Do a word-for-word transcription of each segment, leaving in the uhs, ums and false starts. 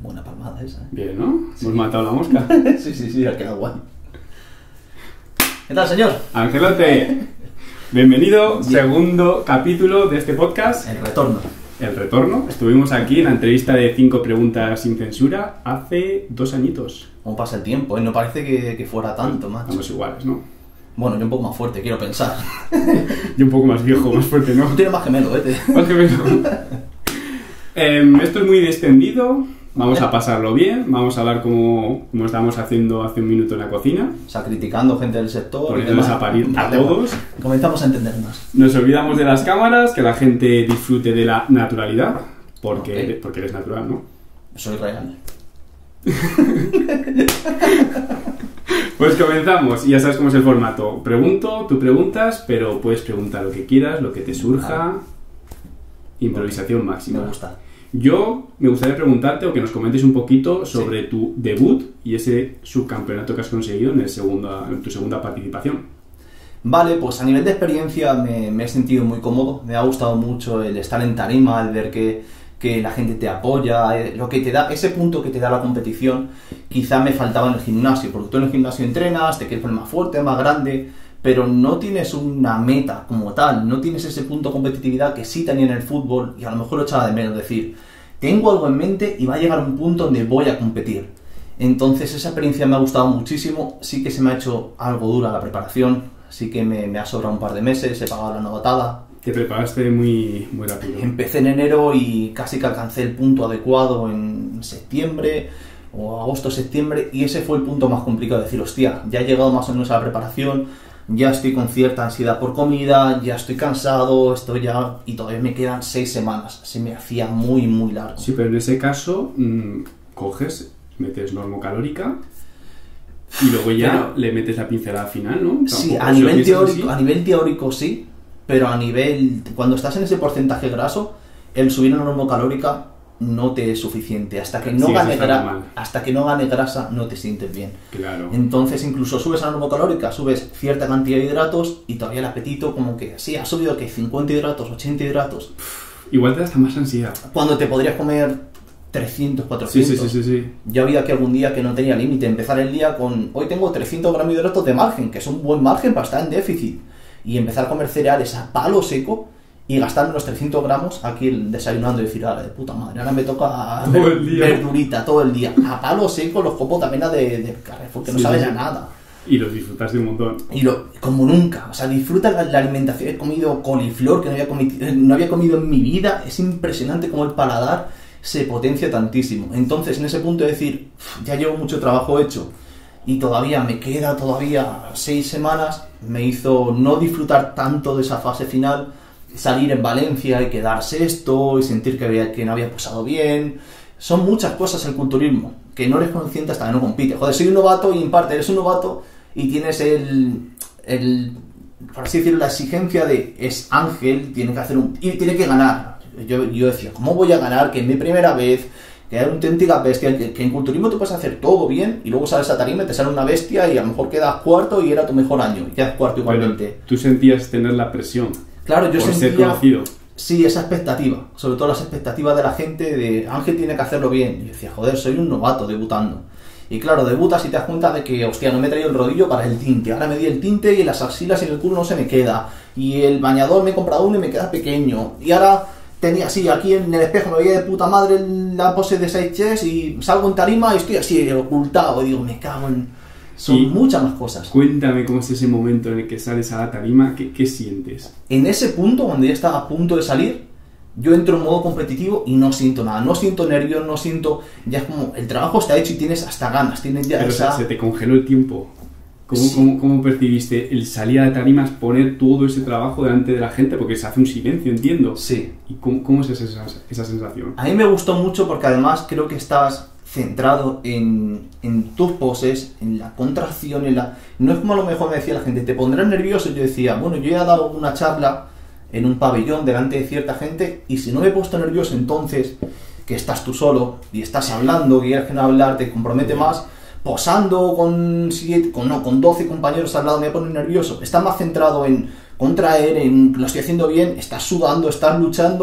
Buena palmada esa, ¿eh? Bien, ¿no? Sí. Hemos matado la mosca. Sí, sí, sí, ha quedado guay. ¿Qué tal, señor? Angelote, bienvenido, Bien. Segundo capítulo de este podcast. El retorno. El retorno. Estuvimos aquí en la entrevista de cinco preguntas sin censura hace dos añitos. ¿Cómo pasa el tiempo? ¿eh? No parece que, que fuera tanto, macho. Estamos iguales, ¿no? Bueno, yo un poco más fuerte, quiero pensar. Yo un poco más viejo, más fuerte, ¿no? Tú tienes más gemelo, vete. Más que menos. Eh, esto es muy extendido. Vamos a pasarlo bien. Vamos a hablar como, como estábamos haciendo hace un minuto en la cocina. O sea, criticando gente del sector. Poniéndonos a parir a Vale, todos. Comenzamos a entender más. Nos olvidamos de las cámaras, que la gente disfrute de la naturalidad. Porque, Ok. eres, porque eres natural, ¿no? Soy real. Pues comenzamos. Y ya sabes cómo es el formato. Pregunto, tú preguntas, pero puedes preguntar lo que quieras, lo que te surja. Improvisación máxima. Me gusta. Yo me gustaría preguntarte o que nos comentes un poquito sobre sí. tu debut y ese subcampeonato que has conseguido en, el segunda, en tu segunda participación. Vale, pues a nivel de experiencia me, me he sentido muy cómodo. Me ha gustado mucho el estar en tarima, el ver que, que la gente te apoya, lo que te da, ese punto que te da la competición. Quizá me faltaba en el gimnasio, porque tú en el gimnasio entrenas, te quieres poner más fuerte, más grande, pero no tienes una meta como tal, no tienes ese punto de competitividad que sí tenía en el fútbol y a lo mejor lo echaba de menos, decir, tengo algo en mente y va a llegar un punto donde voy a competir. Entonces esa experiencia me ha gustado muchísimo, sí que se me ha hecho algo dura la preparación, sí que me, me ha sobrado un par de meses, he pagado la novatada. Te preparaste muy, muy rápido. Empecé en enero y casi que alcancé el punto adecuado en septiembre o agosto, septiembre, y ese fue el punto más complicado, de decir, hostia, ya he llegado más o menos a la preparación, ya estoy con cierta ansiedad por comida, ya estoy cansado, estoy ya... y todavía me quedan seis semanas. Se me hacía muy, muy largo. Sí, pero en ese caso, mmm, coges, metes normocalórica y luego ya pero, le metes la pincelada final, ¿no? Sí, a nivel, teórico, a nivel teórico sí, pero a nivel... cuando estás en ese porcentaje graso, el subir la normocalórica no te es suficiente. Hasta que no, sí, gane gra hasta que no gane grasa no te sientes bien. Claro. Entonces incluso subes a la normocalórica, subes cierta cantidad de hidratos y todavía el apetito como que sí, ha subido que cincuenta hidratos, ochenta hidratos. Igual te da hasta más ansiedad. Cuando te podrías comer trescientos, cuatrocientos. Sí, sí, sí, sí, sí. Yo había que algún día que no tenía límite, empezar el día con, hoy tengo trescientos gramos de hidratos de margen, que es un buen margen para estar en déficit. Y empezar a comer cereales a palo seco y gastar unos trescientos gramos aquí desayunando y decir, ahora de puta madre, ahora me toca todo ver, el día. verdurita todo el día. A palo seco los copos también de, de Carrefour, que sí, no saben sí. a nada. Y los disfrutas de un montón. Y lo, como nunca, o sea, disfruta la, la alimentación. He comido coliflor que no había, comido, no había comido en mi vida. Es impresionante cómo el paladar se potencia tantísimo. Entonces, en ese punto de decir, ya llevo mucho trabajo hecho y todavía me queda todavía seis semanas, me hizo no disfrutar tanto de esa fase final, salir en Valencia y quedar sexto y sentir que, había, que no había pasado bien. Son muchas cosas el culturismo que no eres consciente hasta que no compites. Joder, soy un novato y en parte eres un novato y tienes el, el por así decirlo, la exigencia de es Ángel, tiene que hacer un y tiene que ganar. Yo, yo decía, ¿cómo voy a ganar? Que es mi primera vez, que es una auténtica bestia, que, que en culturismo tú puedes hacer todo bien y luego sales a tarima y te sale una bestia y a lo mejor quedas cuarto y era tu mejor año y quedas cuarto igualmente. Pero tú sentías tener la presión. Claro, yo por sentía, ser conocido. Sí, esa expectativa, sobre todo las expectativas de la gente de Ángel tiene que hacerlo bien. Y yo decía, joder, soy un novato debutando. Y claro, debutas y te das cuenta de que, hostia, no me he traído el rodillo para el tinte. Ahora me di el tinte y en las axilas y en el culo no se me queda. Y el bañador me he comprado uno y me queda pequeño. Y ahora tenía así, aquí en el espejo me veía de puta madre la pose de side chest y salgo en tarima y estoy así ocultado. Y digo, me cago en... Son y muchas más cosas. Cuéntame cómo es ese momento en el que sales a la tarima, ¿qué, qué sientes? En ese punto, cuando ya estaba a punto de salir, yo entro en modo competitivo y no siento nada, no siento nervios, no siento... Ya es como, el trabajo está hecho y tienes hasta ganas, tienes ya Pero esa... se te congeló el tiempo. ¿Cómo, sí. cómo, ¿Cómo percibiste el salir a la tarima, poner todo ese trabajo delante de la gente? Porque se hace un silencio, entiendo. Sí. ¿Y cómo, cómo es esa, esa sensación? A mí me gustó mucho porque además creo que estás centrado en, en tus poses, en la contracción, en la... No es como a lo mejor me decía la gente, te pondrás nervioso. Yo decía, bueno, yo he dado una charla en un pabellón delante de cierta gente y si no me he puesto nervioso entonces, que estás tú solo y estás hablando, que quieres que no hablar, te compromete más, posando con, siete, con, no, con doce compañeros al lado me voy a poner nervioso. Estás más centrado en contraer, en lo estoy haciendo bien, estás sudando, estás luchando,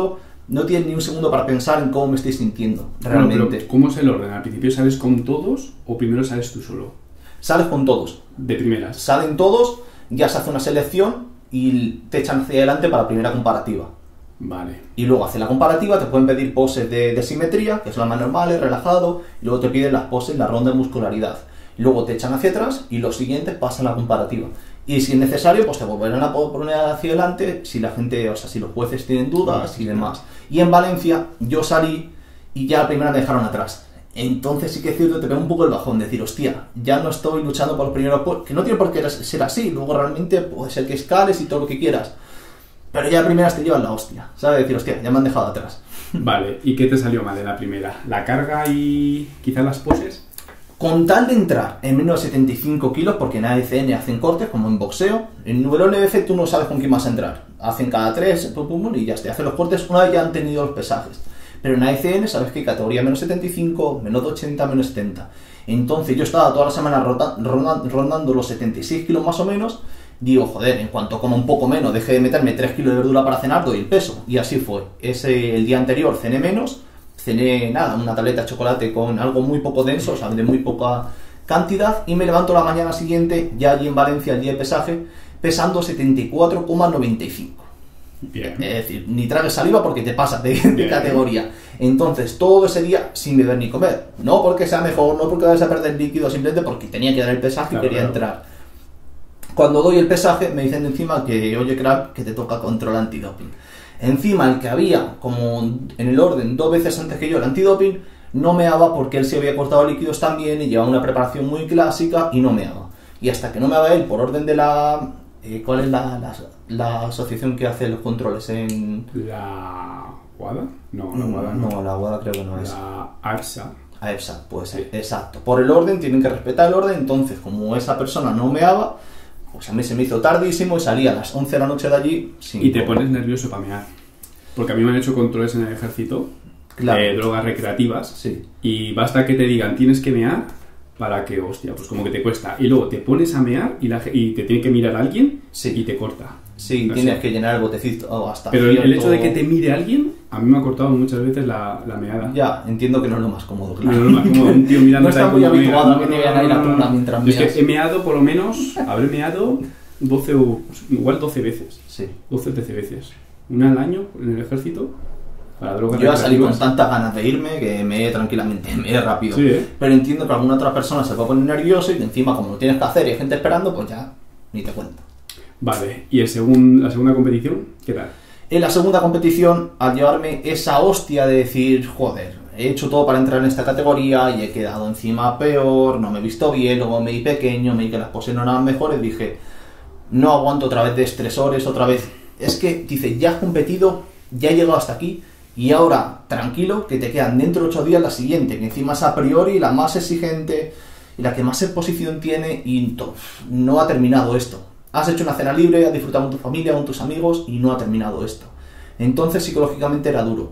No tienes ni un segundo para pensar en cómo me estoy sintiendo, Bueno, realmente. pero ¿cómo es el orden? ¿Al principio sales con todos o primero sales tú solo? Sales con todos. De primeras. Salen todos, ya se hace una selección y te echan hacia adelante para la primera comparativa. Vale. Y luego hace la comparativa, te pueden pedir poses de, de simetría, que son las más normales, relajado, y luego te piden las poses, la ronda de muscularidad. Y luego te echan hacia atrás y los siguientes pasan a la comparativa. Y si es necesario, pues te volverán a poner hacia adelante si la gente, o sea, si los jueces tienen dudas y demás. Y en Valencia yo salí y ya la primera me dejaron atrás. Entonces sí que es cierto, te pega un poco el bajón, decir, hostia, ya no estoy luchando por los primeros puestos, que no tiene por qué ser así, luego realmente puede ser que escales y todo lo que quieras. Pero ya de primeras te llevan la hostia, ¿sabes? Decir, hostia, ya me han dejado atrás. Vale, ¿y qué te salió mal en la primera? ¿La carga y quizás las poses? Con tal de entrar en menos de setenta y cinco kilos, porque en A D C N hacen cortes, como en boxeo, en W N B F tú no sabes con quién vas a entrar. Hacen cada tres, pum, pum, pum, y ya te hacen los cortes una vez ya han tenido los pesajes. Pero en A D C N sabes que hay categoría menos setenta y cinco, menos ochenta, menos setenta. Entonces yo estaba toda la semana rota, ronda, rondando los setenta y seis kilos más o menos. Digo, joder, en cuanto coma un poco menos, deje de meterme tres kilos de verdura para cenar, doy el peso. Y así fue. Ese, el día anterior cené menos, cené nada, una tableta de chocolate con algo muy poco denso, o sea, de muy poca cantidad, y me levanto la mañana siguiente, ya allí en Valencia, el día de pesaje, pesando setenta y cuatro coma noventa y cinco. Bien. Es decir, ni tragues saliva porque te pasas de, de categoría. Entonces, todo ese día sin beber ni comer. No porque sea mejor, no porque vayas a perder líquido, simplemente porque tenía que dar el pesaje Claro, y quería claro. entrar. Cuando doy el pesaje, me dicen encima que, oye, crack, que te toca control antidoping. Encima, el que había, como en el orden, dos veces antes que yo, el antidoping, no meaba porque él se había cortado líquidos también y llevaba una preparación muy clásica y no meaba. Y hasta que no meaba él, por orden de la... Eh, ¿Cuál es la, la, la asociación que hace los controles en...? ¿La WADA? No, la WADA no. No, la WADA creo que no es. La ARSA. A EFSA, pues Sí. exacto. Por el orden, tienen que respetar el orden, entonces como esa persona no meaba, pues a mí se me hizo tardísimo y salí a las once de la noche de allí sin Y te comer. pones nervioso para mear. Porque a mí me han hecho controles en el ejército, Claro. de drogas recreativas, Sí. y basta que te digan tienes que mear para que, hostia, pues como que te cuesta. Y luego te pones a mear y, la, ge- y te tiene que mirar alguien Sí. y te corta. Sí, No tienes sé. que llenar el botecito oh, hasta Pero el, el cierto- hecho de que te mire alguien, a mí me ha cortado muchas veces la, la meada. Ya, entiendo que no es lo más cómodo, claro. No, no, no, como un tío mirando No está muy habituado a que te vean ahí la tunda mientras Es meas. que he meado por lo menos, habré meado doce o igual doce veces. Sí. doce o trece veces. Una al año en el ejército para drogas Yo ya salí con recreativas. tantas ganas de irme que me he tranquilamente, me he rápido. Sí, ¿eh? Pero entiendo que alguna otra persona se va a poner nervioso y que encima como lo tienes que hacer y hay gente esperando, pues ya ni te cuento. Vale, ¿y el segun, la segunda competición? ¿Qué tal? En la segunda competición, al llevarme esa hostia de decir, joder, he hecho todo para entrar en esta categoría y he quedado encima peor, no me he visto bien, luego me vi pequeño, me vi que las poses no eran mejores, dije, no aguanto otra vez de estresores, otra vez. Es que, dice, ya has competido, ya he llegado hasta aquí y ahora, tranquilo, que te quedan dentro de ocho días la siguiente, que encima es a priori la más exigente y la que más exposición tiene y to- no ha terminado esto. Has hecho una cena libre, has disfrutado con tu familia, con tus amigos y no ha terminado esto. Entonces psicológicamente era duro.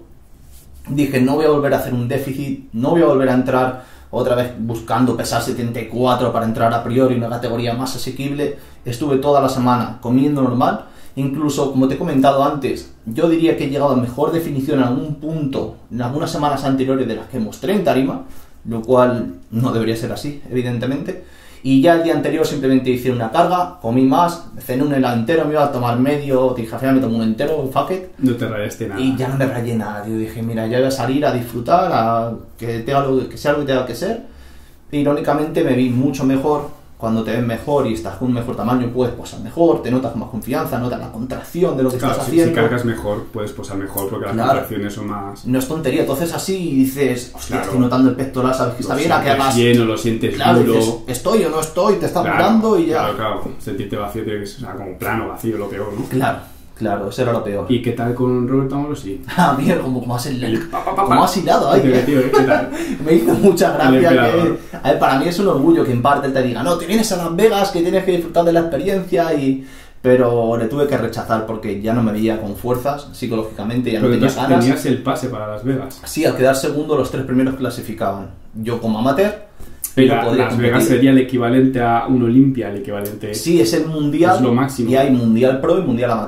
Dije, no voy a volver a hacer un déficit, no voy a volver a entrar otra vez buscando pesar setenta y cuatro para entrar a priori en una categoría más asequible. Estuve toda la semana comiendo normal. Incluso, como te he comentado antes, yo diría que he llegado a mejor definición en algún punto, en algunas semanas anteriores de las que mostré en tarima, lo cual no debería ser así, evidentemente. Y ya el día anterior simplemente hice una carga, comí más, cené un helado entero, me iba a tomar medio, dije, al final me tomo un entero, un fuck it, No te rayaste nada. y ya no me rayé nada. Yo dije, mira, ya voy a salir a disfrutar, a que, tenga lo, que sea lo que tenga que ser. Irónicamente me vi mucho mejor. Cuando te ves mejor y estás con un mejor tamaño, puedes posar mejor, te notas con más confianza, notas la contracción de lo que Claro, estás si, haciendo. si cargas mejor, puedes posar mejor porque las Claro. contracciones son más... No es tontería, entonces así dices, hostia, Claro. estoy notando el pectoral, sabes que está Lo bien, a que sientes hagas... lleno, lo sientes Claro, duro... dices, estoy o no estoy, te estás Claro, mirando y ya. Claro, claro. Sentirte vacío tiene que ser, o sea, como plano, vacío, lo peor, ¿no? Claro, claro, eso era lo peor. ¿Y qué tal con Roberto Amorosi? Ah, bien, como, como has, El el, pa, pa, pa, como pa. has hilado ahí. Tío, ¿eh? tío, ¿qué tal? Me hizo mucha El gracia emperador. que... A ver, para mí es un orgullo que en parte él te diga, no, te vienes a Las Vegas, que tienes que disfrutar de la experiencia y... Pero le tuve que rechazar porque ya no me veía con fuerzas psicológicamente, ya no Pero tenía entonces ganas. tenías el pase para Las Vegas. Sí, al quedar segundo los tres primeros clasificaban. Yo como amateur... Y yo la- podría Las Vegas competir. sería el equivalente a un Olimpia, el equivalente... Sí, es el mundial Es lo máximo. y hay mundial pro y mundial amateur.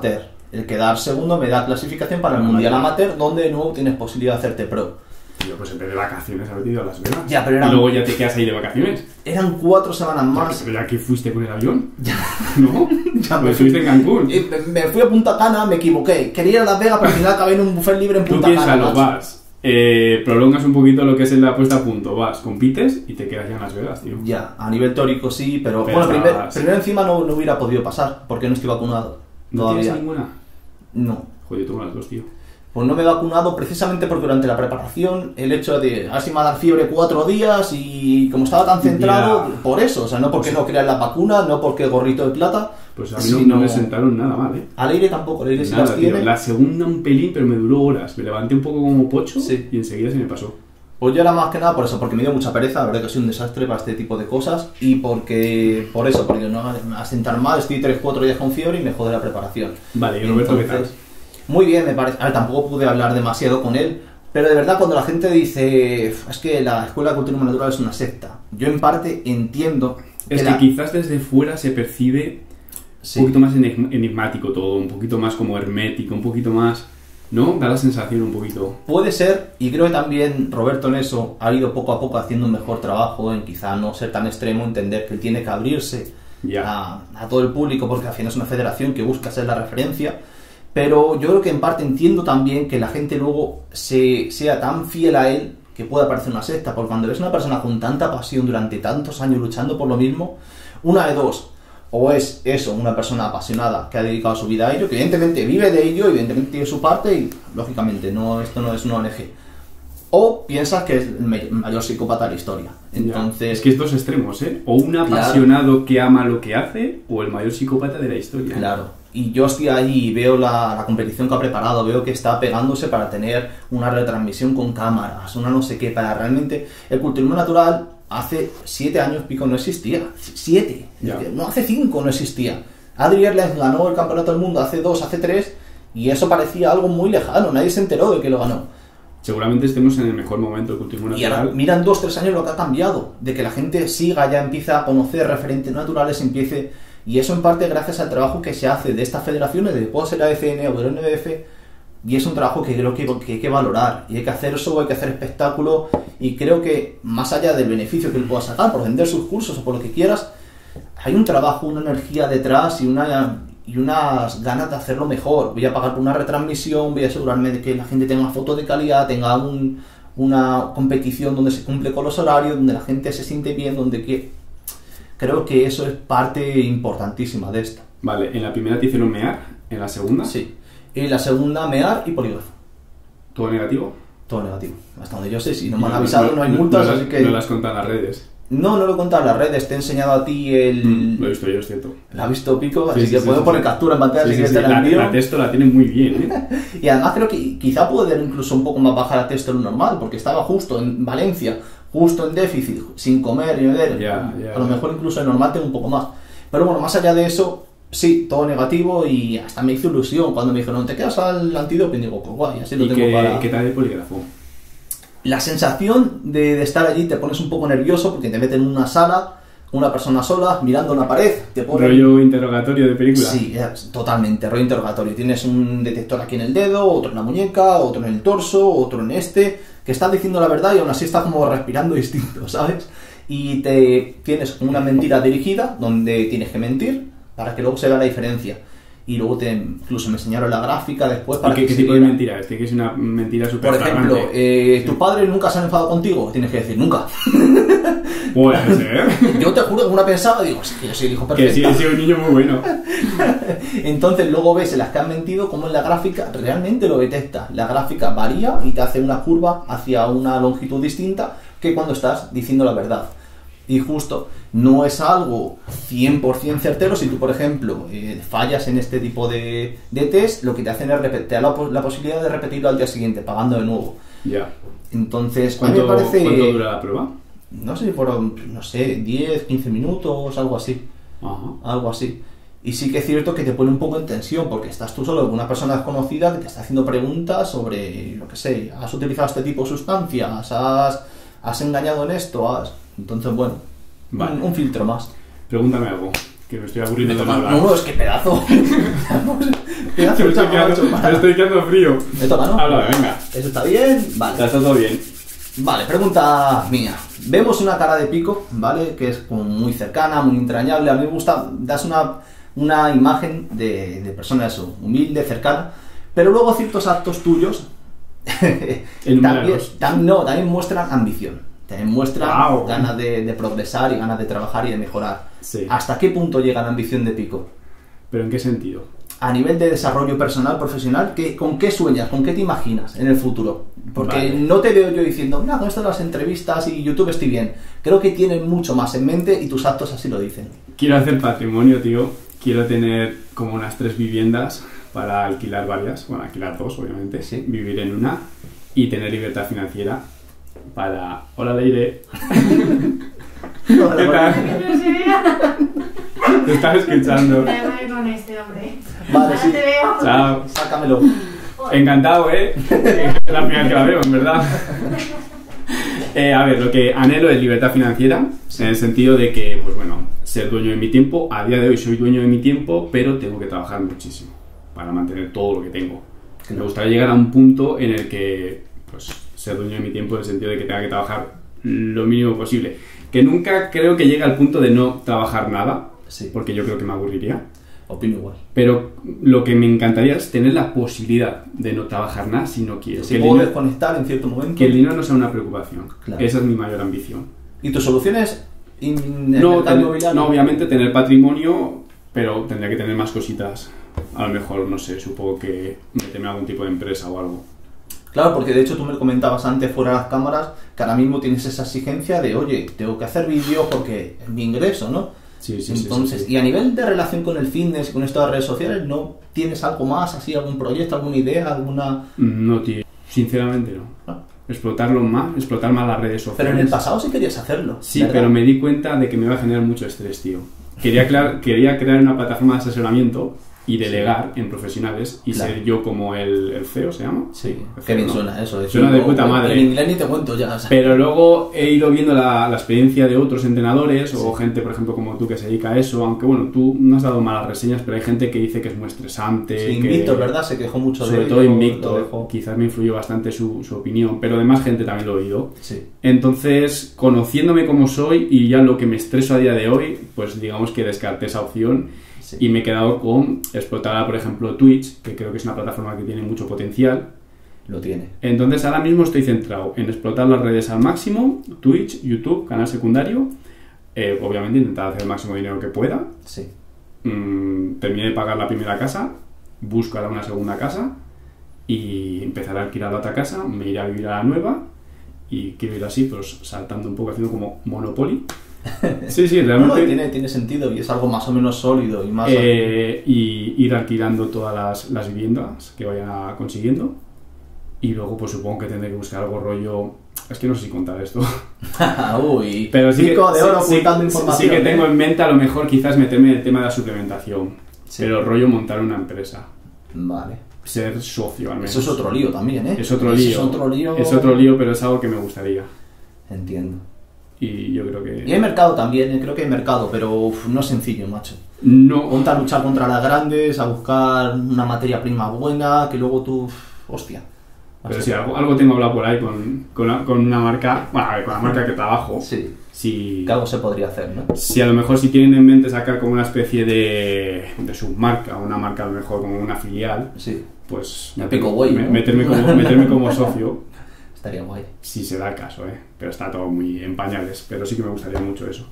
El quedar segundo me da clasificación para el Mundial Amateur, donde de nuevo tienes posibilidad de hacerte pro. Tío, pues en vez de vacaciones haber ido a Las Vegas. Ya, pero eran, y luego ya te quedas ahí de vacaciones. Eran cuatro semanas más. ¿Pero ya que fuiste con el avión? Ya. ¿No? Ya, pues estuviste en Cancún. Y me, me fui a Punta Cana, me equivoqué. Quería ir a Las Vegas, pero al final acabé en un buffet libre en Tú Punta Cana. piénsalo, macho. vas, eh, prolongas un poquito lo que es la puesta a punto, vas, compites y te quedas ya en Las Vegas, tío. Ya, a nivel teórico sí, pero, Pero bueno, estabas- primer- primero encima no, no hubiera podido pasar, porque no estoy vacunado. ¿No Todavía. tienes ninguna? No. Joder, yo tengo las dos, tío. Pues no me he vacunado precisamente porque durante la preparación el hecho de a ver si me va a dar fiebre cuatro días y como estaba tan centrado, Ya. por eso, o sea, no porque no crean las vacunas, no porque gorrito de plata. Pues a mí no, sino- no me sentaron nada mal, ¿eh? Al aire tampoco, al aire sí Nada, las tío. tiene. La segunda un pelín, pero me duró horas. Me levanté un poco como pocho Sí. y enseguida se me pasó. Pues yo era más que nada por eso, porque me dio mucha pereza, la verdad que soy un desastre para este tipo de cosas y porque, por eso, porque no me va a sentar mal, estoy tres cuatro días con fiebre y me jode la preparación. Vale, y Roberto, ¿qué tal? Entonces, muy bien, me parece. A ver, tampoco pude hablar demasiado con él, pero de verdad cuando la gente dice es que la Escuela de Cultura Natural es una secta, yo en parte entiendo Es que la- quizás desde fuera se percibe sí, un poquito más enig- enigmático todo, un poquito más como hermético, un poquito más... ¿No? Da la sensación un poquito... puede ser, y creo que también Roberto en eso ha ido poco a poco haciendo un mejor trabajo en quizá no ser tan extremo, entender que tiene que abrirse Ya. a, a todo el público porque al final es una federación que busca ser la referencia, pero yo creo que en parte entiendo también que la gente luego se, sea tan fiel a él que pueda parecer una secta, porque cuando ves una persona con tanta pasión durante tantos años luchando por lo mismo, una de dos, o es eso, una persona apasionada que ha dedicado su vida a ello, que evidentemente vive de ello, evidentemente tiene su parte y lógicamente no, esto no es una O N G, o piensas que es el me- mayor psicópata de la historia. Entonces, Ya. Es que es dos extremos, ¿eh? O un Claro. apasionado que ama lo que hace, o el mayor psicópata de la historia. claro, y yo estoy ahí y veo la, la competición que ha preparado, veo que está pegándose para tener una retransmisión con cámaras, una no sé qué, para realmente... El culturismo natural hace siete años pico no existía, siete, Ya. no hace cinco no existía. Adri Erlens ganó el campeonato del mundo hace dos, hace tres, y eso parecía algo muy lejano, nadie se enteró de que lo ganó. Seguramente estemos en el mejor momento del culturismo Y ahora, natural. mira en dos, tres años lo que ha cambiado, de que la gente siga, ya empieza a conocer referentes naturales, empiece, y eso en parte gracias al trabajo que se hace de estas federaciones, de puede ser la F N o de la N B F, y es un trabajo que creo que, que hay que valorar, y hay que hacer eso, hay que hacer espectáculo, y creo que más allá del beneficio que él pueda sacar por vender sus cursos o por lo que quieras, hay un trabajo, una energía detrás y una... y unas ganas de hacerlo mejor. Voy a pagar por una retransmisión, voy a asegurarme de que la gente tenga fotos de calidad, tenga un, una competición donde se cumple con los horarios, donde la gente se siente bien, donde que... Creo que eso es parte importantísima de esto. Vale, en la primera te hicieron mear, en la segunda, Sí. Y la segunda, mear y polígrafo. todo negativo. Todo negativo. Hasta donde yo sé, si no me han avisado, no hay no, multas, no así las- que... No las contan las redes. No, no lo he contado en las redes, te he enseñado a ti el... Mm, lo he visto yo, es cierto. ¿La has visto, Pico? Sí, Así sí, que sí, puedo sí, poner sí. captura en pantalla Sí, si sí, quieres sí, te la la, envío. la texto la tiene muy bien, ¿eh? Y además creo que quizá poder incluso un poco más bajar a texto de lo normal, porque estaba justo en Valencia, justo en déficit, sin comer ni beber. Ya, ya, a lo ya. mejor incluso en normal tengo un poco más. Pero bueno, más allá de eso, sí, todo negativo y hasta me hizo ilusión cuando me dijeron, ¿te quedas al antidoping? Digo, pues guay, así lo ¿Y tengo qué, para... qué tal el polígrafo? La sensación de, de estar allí te pones un poco nervioso porque te meten en una sala, una persona sola, mirando una pared, te ponen... ¿Rollo interrogatorio de película? Sí, es totalmente, rollo interrogatorio. Tienes un detector aquí en el dedo, otro en la muñeca, otro en el torso, otro en este, que estás diciendo la verdad y aún así estás como respirando distinto, ¿sabes? Y te tienes una mentira dirigida donde tienes que mentir para que luego se vea la diferencia. Y luego te incluso me enseñaron la gráfica después para ¿Y qué, que qué se tipo de viera. mentira? Este que es una mentira súper Por ejemplo, flagrante. eh, ¿tus padres nunca se han enfadado contigo? Tienes que decir, nunca. Puede ser. Yo te juro que una pensaba, digo, sí, yo soy el hijo Que perfecto. sí, he sido un niño muy bueno. Entonces luego ves en las que han mentido cómo en la gráfica realmente lo detecta. La gráfica varía y te hace una curva hacia una longitud distinta que cuando estás diciendo la verdad. Y justo, no es algo cien por ciento certero. Si tú, por ejemplo, eh, fallas en este tipo de, de test, lo que te hacen es repetir, te da la, pos- la posibilidad de repetirlo al día siguiente, pagando de nuevo. Ya. Entonces, a mí me ¿Cuánto, parece... ¿Cuánto dura la prueba? No sé si fueron, no sé, diez, quince minutos, algo así. Ajá. Algo así. Y sí que es cierto que te pone un poco en tensión, porque estás tú solo con una persona desconocida que te está haciendo preguntas sobre, lo que sé, ¿has utilizado este tipo de sustancias? ¿Has, has engañado en esto? ¿Has... Entonces, bueno, Vale. un, un filtro más. Pregúntame algo. que me estoy aburriendo de No, hablar. no, es que pedazo. pedazo me, estoy de quedando, chaval, me estoy quedando frío. ¿Me toca, no? Háblame, venga. ¿Eso está bien? Ya Vale. está todo bien. Vale, pregunta mía. Vemos una cara de Pico, ¿vale? Que es como muy cercana, muy entrañable. A mí me gusta, das una, una imagen de, de persona eso, humilde, cercana. Pero luego ciertos actos tuyos también, Enumerados. tam- no, también muestran ambición. También muestran Wow. ganas de, de progresar y ganas de trabajar y de mejorar. Sí. ¿Hasta qué punto llega la ambición de Pico? ¿Pero en qué sentido? A nivel de desarrollo personal, profesional, ¿qué, ¿con qué sueñas? ¿Con qué te imaginas en el futuro? Porque Vale. no te veo yo diciendo, no, con esto de las entrevistas y YouTube estoy bien. Creo que tienes mucho más en mente y tus actos así lo dicen. Quiero hacer patrimonio, tío. Quiero tener como unas tres viviendas para alquilar varias. Bueno, alquilar dos, obviamente. Sí. Vivir en una y tener libertad financiera para... Hola, Leire. ¿Qué tal? No se vea. Te estás escuchando. Me voy con este hombre. Vale, Ahora sí. te veo. Chao. Sácamelo. Encantado, ¿eh? Es la primera vez que la veo, en verdad. Eh, a ver, lo que anhelo es libertad financiera, en el sentido de que, pues bueno, ser dueño de mi tiempo. A día de hoy soy dueño de mi tiempo, pero tengo que trabajar muchísimo para mantener todo lo que tengo. Me gustaría llegar a un punto en el que, pues, ser dueño de mi tiempo en el sentido de que tenga que trabajar lo mínimo posible. Que nunca creo que llegue al punto de no trabajar nada, Sí, porque yo creo que me aburriría. opino igual. Pero lo que me encantaría es tener la posibilidad de no trabajar nada si no quiero. Si que, el puedo dinero, desconectar en cierto momento. que el dinero no sea una preocupación. Claro. Esa es mi mayor ambición. ¿Y tus soluciones en el No, mercado ten- inmobiliario? no, obviamente tener patrimonio, pero tendría que tener más cositas. A lo mejor, no sé, supongo que meterme a algún tipo de empresa o algo. Claro, porque de hecho tú me lo comentabas antes fuera de las cámaras que ahora mismo tienes esa exigencia de, oye, tengo que hacer vídeos porque es mi ingreso, ¿no? Sí, sí, sí, Entonces, sí, sí. y a nivel de relación con el fitness y con estas redes sociales, ¿no tienes algo más, así, algún proyecto, alguna idea, alguna...? No, tío. Sinceramente no. No. Explotarlo más, explotar más las redes sociales. Pero en el pasado sí querías hacerlo. Sí, ¿verdad? pero me di cuenta de que me iba a generar mucho estrés, tío. Quería, crear- quería crear una plataforma de asesoramiento y delegar en profesionales y Claro. ser yo como el, el C E O, ¿se llama? Sí, El qué bien ¿no? suena eso. es Suena decir, de puta en- madre. En inglés ni te cuento ya. O sea. Pero luego he ido viendo la, la experiencia de otros entrenadores o Sí. gente, por ejemplo, como tú que se dedica a eso, aunque bueno, tú no has dado malas reseñas, pero hay gente que dice que es muy estresante. Sí, que... Invictor, ¿verdad? Se quejó mucho de Sobre ello, todo lo Invictor, dejó. quizás me influyó bastante su, su opinión, pero además gente también lo he oído. Sí. Entonces, conociéndome como soy y ya lo que me estreso a día de hoy, pues digamos que descarté esa opción Sí. y me he quedado con explotar, por ejemplo, Twitch, que creo que es una plataforma que tiene mucho potencial. Lo tiene. Entonces, ahora mismo estoy centrado en explotar las redes al máximo, Twitch, YouTube, canal secundario, eh, obviamente intentar hacer el máximo dinero que pueda. Sí. Mm, terminé de pagar la primera casa, busco ahora una segunda casa y empezaré a alquilar la otra casa, me iré a vivir a la nueva y quiero ir así, pues saltando un poco, haciendo como Monopoly. Sí, sí, No, realmente. no, tiene, tiene sentido y es algo más o menos sólido y más... eh, y ir alquilando todas las, las viviendas que vaya consiguiendo. Y luego, pues supongo que tendré que buscar algo rollo. Es que no sé si contar esto. Uy, Pero sí que, pico de oro sí- ocultando sí- información. sí que tengo ¿eh? en mente a lo mejor quizás meterme en el tema de la suplementación. Sí. Pero rollo montar una empresa. Vale. Ser socio al menos. Eso es otro lío también, ¿eh? Es otro Eso lío. Es otro lío. Es otro lío, pero es algo que me gustaría. Entiendo. Y yo creo que. Y hay mercado también, ¿eh? Creo que hay mercado, pero uf, no es sencillo, macho. No. Ponte a luchar contra las grandes, a buscar una materia prima buena, que luego tú... uf, hostia. Pero sí, algo, algo tengo hablado por ahí con, con, la- con una marca. Bueno, a ver, con la marca que trabajo. Sí, Si, que algo se podría hacer, ¿no? si a lo mejor si tienen en mente sacar como una especie de, de submarca, una marca a lo mejor como una filial, Sí, pues Me pico güey, me- ¿no? meterme, como, meterme como socio, estaría guay. si se da el caso, ¿eh? Pero está todo muy en pañales, pero sí que me gustaría mucho eso.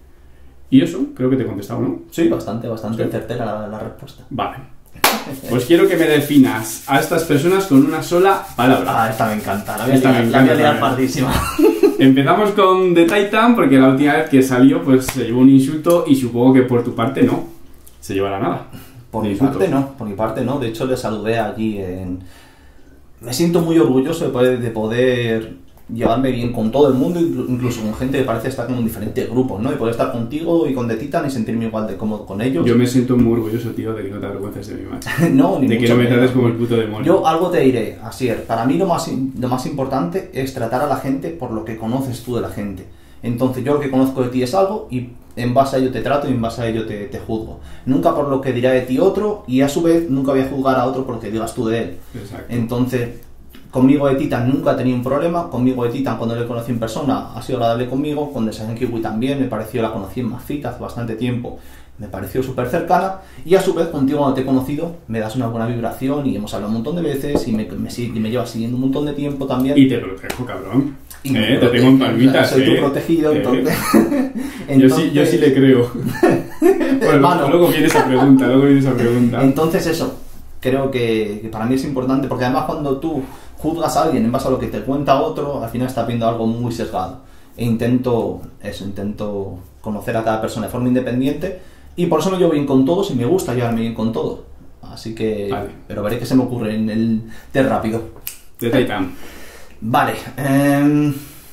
Y eso, creo que te he contestado, ¿no? Sí, bastante, bastante Sí. certera la, la respuesta. Vale. Pues quiero que me definas a estas personas con una sola palabra. Ah, esta me encanta, la voy a Esta me liar, la voy a encanta liar también. pardísima. Empezamos con The Titan, porque la última vez que salió pues se llevó un insulto y supongo que por tu parte no se llevará nada. Por de mi insultos. parte no, por mi parte no. De hecho le saludé allí en... Me siento muy orgulloso de poder, de poder llevarme bien con todo el mundo, inclu- incluso con gente que parece estar como en diferentes grupos, ¿no? Y poder estar contigo y con The Titan y sentirme igual de cómodo con ellos. Yo me siento muy orgulloso, tío, de que no te avergüences de mi macho. no, ni De que mucho no me menos. trates como el puto demonio. Yo algo te diré, Asier. Para mí lo más, lo más importante es tratar a la gente por lo que conoces tú de la gente. Entonces yo lo que conozco de ti es algo y en base a ello te trato y en base a ello te, te juzgo. Nunca por lo que dirá de ti otro y a su vez nunca voy a juzgar a otro por lo que digas tú de él. Exacto. Entonces, conmigo de Titan nunca he tenido un problema. Conmigo de Titan cuando le conocí en persona ha sido agradable conmigo. Con Design Kiwi también me pareció, la conocí en Mafita hace bastante tiempo. Me pareció súper cercana y a su vez contigo cuando te he conocido me das una buena vibración y hemos hablado un montón de veces y me, me, y me llevas siguiendo un montón de tiempo también. Y te protejo, cabrón. Y eh, me te protege, tengo en palmitas. soy eh, tu protegido, eh, entonces... Yo, sí, yo sí le creo. Bueno, Hermano. luego viene esa pregunta, luego viene esa pregunta. Entonces eso, creo que, que para mí es importante porque además cuando tú juzgas a alguien en base a lo que te cuenta otro, al final estás viendo algo muy sesgado. E intento eso, intento conocer a cada persona de forma independiente y por eso me llevo bien con todos y me gusta llevarme bien con todos. Así que... Vale. Pero veré qué se me ocurre en el test rápido. De Titan. Vale. Eh...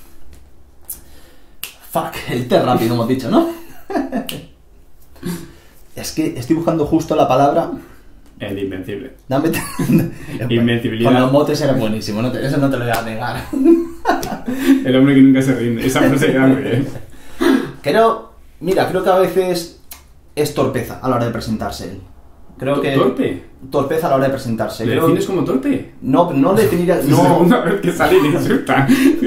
Fuck, el test rápido hemos dicho, ¿no? Es que estoy buscando justo la palabra... El invencible. Dame... Invencibilidad. Con los motes era buenísimo, no te- eso no te lo voy a negar. El hombre que nunca se rinde. Esa frase queda muy bien. Creo, mira, creo que a veces es torpeza a la hora de presentarse él. Creo que ¿Torpe? torpeza a la hora de presentarse. ¿Le Creo- defines como torpe? No, no le definiría, La no, segunda vez que sale y le insulta.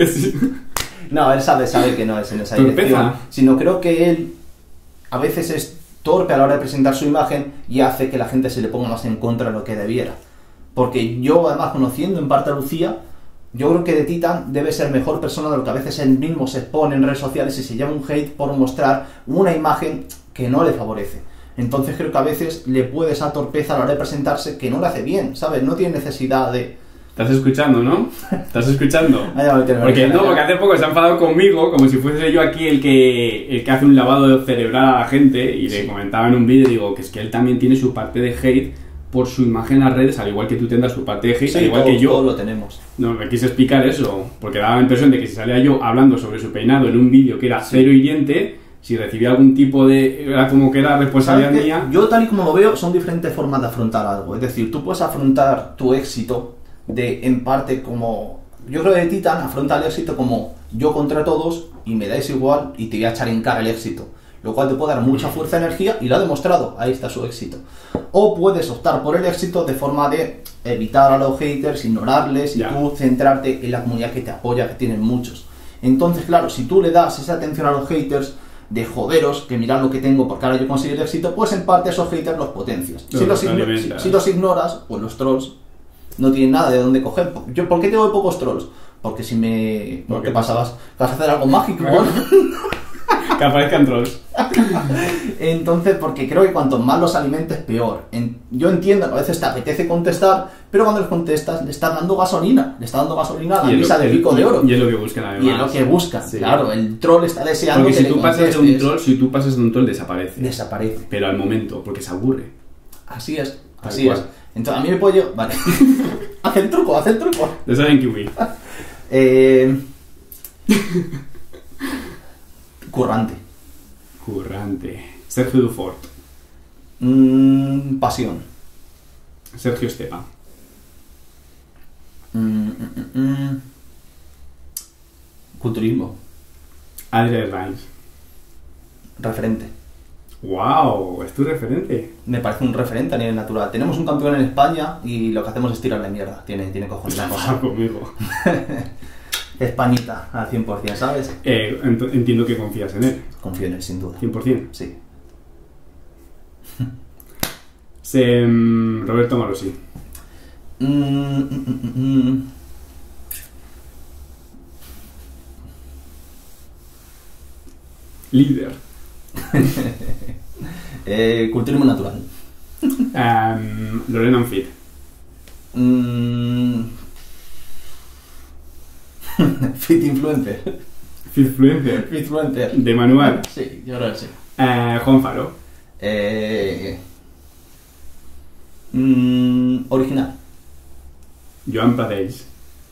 no, él sabe, sabe que no es en esa Torpeza. dirección, sino creo que él a veces es torpe a la hora de presentar su imagen y hace que la gente se le ponga más en contra de lo que debiera. Porque yo, además, conociendo en parte a Lucía, yo creo que de Titan debe ser mejor persona de lo que a veces él mismo se expone en redes sociales y se lleva un hate por mostrar una imagen que no le favorece. Entonces creo que a veces le puede esa torpeza a la hora de presentarse que no le hace bien, ¿sabes? No tiene necesidad de... ¿Estás escuchando, no? ¿Estás escuchando? Ay, a ver, te lo Porque voy a no, decir. porque hace poco se ha enfadado conmigo, como si fuese yo aquí el que, el que hace un lavado cerebral a la gente, y le Sí. comentaba en un vídeo, digo, que es que él también tiene su parte de hate por su imagen en las redes, al igual que tú tendrás su parte de hate, Sí, al igual todos- que yo. todos lo tenemos. No, me quise explicar eso, porque daba la impresión de que si salía yo hablando sobre su peinado en un vídeo que era cero hiriente, si recibía algún tipo de... era como que era responsabilidad ¿Sabes qué? mía. Yo tal y como lo veo, son diferentes formas de afrontar algo. Es decir, tú puedes afrontar tu éxito de, en parte, como... Yo creo que de Titan afronta el éxito como yo contra todos y me dais igual y te voy a echar en cara el éxito. Lo cual te puede dar mucha fuerza, energía y lo ha demostrado. Ahí está su éxito. O puedes optar por el éxito de forma de evitar a los haters, ignorarles y Ya. tú centrarte en la comunidad que te apoya, que tienen muchos. Entonces, claro, si tú le das esa atención a los haters de joderos, que mirad lo que tengo porque ahora yo consigo el éxito, pues en parte esos haters los potencias. Los Si los, igno- si, alimentas. si los ignoras, pues los trolls no tienen nada de dónde coger. Yo, ¿por qué tengo pocos trolls? Porque si me... ¿Por Porque qué pasabas? ¿Vas a hacer algo mágico? ¿no? Que aparezcan trolls. Entonces, porque creo que cuanto más los alimentes, peor. En- yo entiendo que a veces te apetece contestar, pero cuando les contestas, le estás dando gasolina. Le estás dando gasolina a la Y es misa lo- de pico de oro. Y es lo que buscan además. Y es lo que buscan, Sí. claro. El troll está deseando Porque que si le tú pasas de un contestes. troll, si tú pasas de un troll desaparece. Desaparece. Pero al momento, porque se aburre. Así es, Tal así cual. es. Entonces, a mí me puedo llevar... Vale. Haz el truco, haz el truco. De saben Kiwi. Eh... Currante. Currante. Sergio Dufort. Mm, pasión. Sergio Estepa. Mm, mm, mm, mm. Culturismo. Adrián Reins. Referente. ¡Wow! Es tu referente. Me parece un referente a nivel natural. Tenemos un campeón en España y lo que hacemos es tirarle mierda. Tiene, tiene cojones la Ah, cosa. conmigo. Españita, al cien por ciento, ¿sabes? Eh, ent- entiendo que confías en él. Confío en él, sin duda. cien por ciento. Sí. Se, mm, Roberto Malosi. Mm, mm, mm, mm, mm. Líder. Eh, culturismo natural. Um, Lorena Anfit. Mm. Fit influencer. Fitfluencer. Fit influencer. De manual. Sí, yo creo que sí. Eh, Juan Faro. Eh, mm, original. Joan Pradells.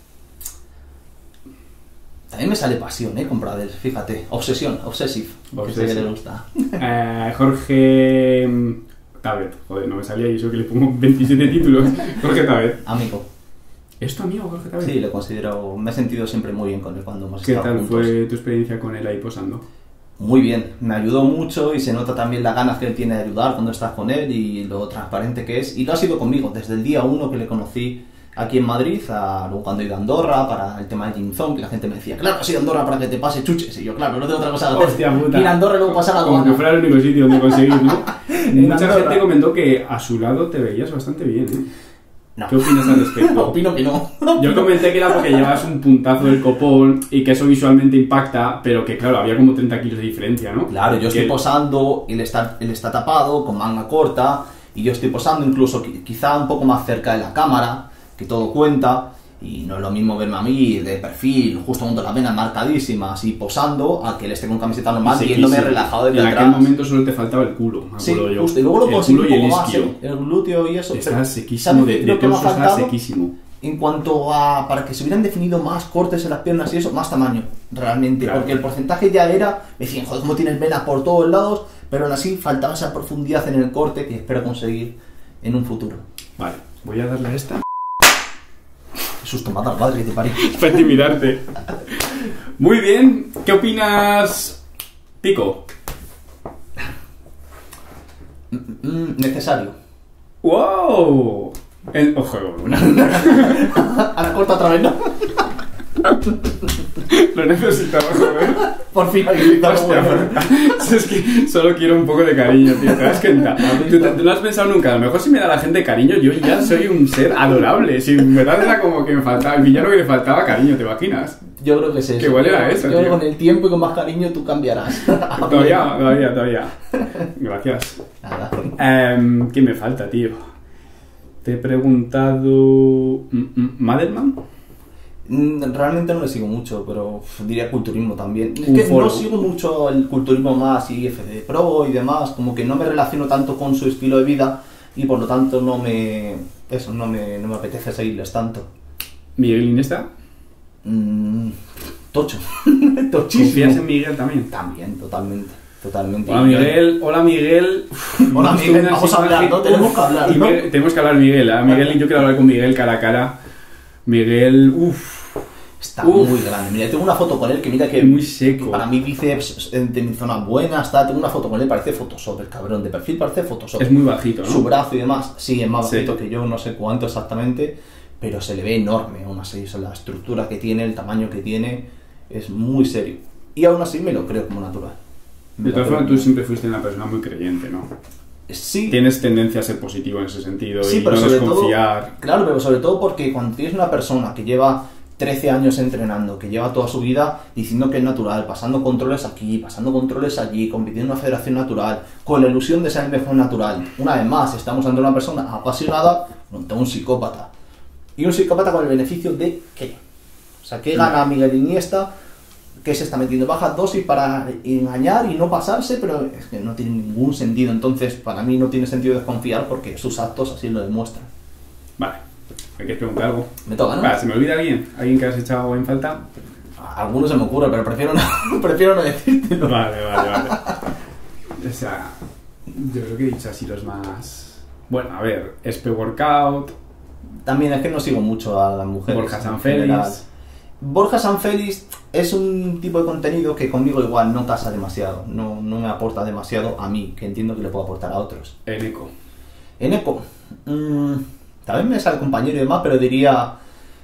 También me sale pasión, eh, con Pradels, fíjate. Obsesión, obsessive. Que sé que Obsessive. le gusta. Eh, Jorge mm, Tabet. Joder, no me salía y eso que le pongo veintisiete títulos. Jorge Tabet. Amigo. ¿Es tu amigo Jorge Tavera? Sí, lo considero, me he sentido siempre muy bien con él cuando hemos ¿Qué estado tal juntos. fue tu experiencia con él ahí posando? Muy bien, me ayudó mucho y se nota también las ganas que él tiene de ayudar cuando estás con él y lo transparente que es. Y lo ha sido conmigo, desde el día uno que le conocí aquí en Madrid, a, luego cuando he ido a Andorra para el tema de Jim Zone, que la gente me decía, claro, has ido a Andorra para que te pase chuches. Y yo, claro, no tengo otra cosa que hacer. Hostia puta. Ir a Andorra y luego pasar a la Como que aduana. fuera el único sitio donde conseguir, ¿no? Mucha Andorra. gente comentó que a su lado te veías bastante bien, ¿eh? No. ¿Qué opinas al respecto? Opino que no. Yo comenté que era porque llevas un puntazo del copón y que eso visualmente impacta, pero que claro, había como treinta kilos de diferencia, ¿no? Claro, yo Que- estoy posando, él está, él está tapado, con manga corta, y yo estoy posando incluso qui- quizá un poco más cerca de la cámara, que todo cuenta, y no es lo mismo verme a mí de perfil, justo junto a las venas marcadísimas y posando, a que él esté con camiseta normal, sequísimo. viéndome relajado desde En atrás. aquel momento solo te faltaba el culo, me Sí, acuerdo yo. justo, y luego lo el conseguí culo un y el poco más, isquio. ¿eh? El glúteo y eso. Estás pero, sequísimo, ¿sabes de, qué? de Lo que me ha torso estás faltado sequísimo. en cuanto a, para que se hubieran definido más cortes en las piernas y eso, más tamaño, realmente, Claro. porque el porcentaje ya era, me decían, joder, cómo tienes venas por todos lados, pero aún así faltaba esa profundidad en el corte que espero conseguir en un futuro. Vale, voy a darle a esta. Qué susto mata al padre que te parió. Para intimidarte. Muy bien, ¿qué opinas, Pico? Mm, necesario. ¡Wow! El... Ojo, una... Ahora corta otra vez, ¿no? Lo necesitaba, joder. Por fin hay que quitarlo, Hostia, bueno. pero- es que solo quiero un poco de cariño, tío. ¿Te das cuenta? ¿Tú, tú no has pensado nunca? A lo mejor si me da la gente cariño, yo ya soy un ser adorable. Si en verdad era como que me faltaba, el villano que le faltaba cariño, ¿te imaginas? Yo creo que es eso. Que igual era eso, Yo creo que tío. con el tiempo y con más cariño tú cambiarás. Todavía, todavía, todavía. Gracias. Nada. Em, ¿Qué me falta, tío? Te he preguntado... mm, mm, ¿Madelman? Mm, Realmente no le sigo mucho, pero uf, diría culturismo también. Es Un que foro. no sigo mucho el culturismo más y F D Pro y demás, como que no me relaciono tanto con su estilo de vida y por lo tanto no me... Eso, no me, no me apetece seguirles tanto. ¿Miguel Iniesta? Mm, tocho. Tochísimo. ¿Confías en Miguel también? También, totalmente. Totalmente. Hola Miguel, hola Miguel. Hola, Hemos Miguel, tenido vamos una a hablar, ¿no? uf, Tenemos que hablar, y ¿no? me- tenemos que hablar, Miguel. A Miguel, yo quiero hablar con Miguel cara a cara. Miguel, uff, Está Uf. muy grande. Mira, tengo una foto con él que mira que... muy seco. Para mí bíceps eh, de mi zona buena, está, tengo una foto con él, parece Photoshop, el cabrón, de perfil parece Photoshop. Es muy bajito, ¿no? Su brazo y demás, sí, es más Sí. bajito que yo, no sé cuánto exactamente, pero se le ve enorme aún así, o sea, la estructura que tiene, el tamaño que tiene, es muy serio. Y aún así me lo creo como natural. Me De lo todas creo formas, tú como- siempre fuiste una persona muy creyente, ¿no? Sí, Tienes tendencia a ser positivo en ese sentido sí, y pero no sobre desconfiar. todo, claro, pero sobre todo porque cuando tienes una persona que lleva trece años entrenando, que lleva toda su vida diciendo que es natural, pasando controles aquí, pasando controles allí, compitiendo en una federación natural, con la ilusión de ser el mejor natural. Una vez más, estamos ante una persona apasionada contra un psicópata. Y un psicópata con el beneficio de ¿qué? O sea, ¿qué gana Miguel Iniesta? Que se está metiendo bajas dosis para engañar y no pasarse, pero es que no tiene ningún sentido. Entonces, para mí no tiene sentido desconfiar porque sus actos así lo demuestran. Vale, ¿me quieres preguntar algo? Me toca, ¿no? Vale, ¿se me olvida alguien? ¿Alguien que has echado en falta? Algunos se me ocurre, pero prefiero no, prefiero no decírtelo. Vale, vale, vale. O sea, yo creo que he dicho así los más... Bueno, a ver, S P Workout, También es que no sigo mucho a las mujeres. Borja en Sanfélix. general. Borja Sanfélix es un tipo de contenido que conmigo igual no casa demasiado, no, no me aporta demasiado a mí, que entiendo que le puedo aportar a otros. Eneco. Eneco, mmm, también me sale compañero y demás, pero diría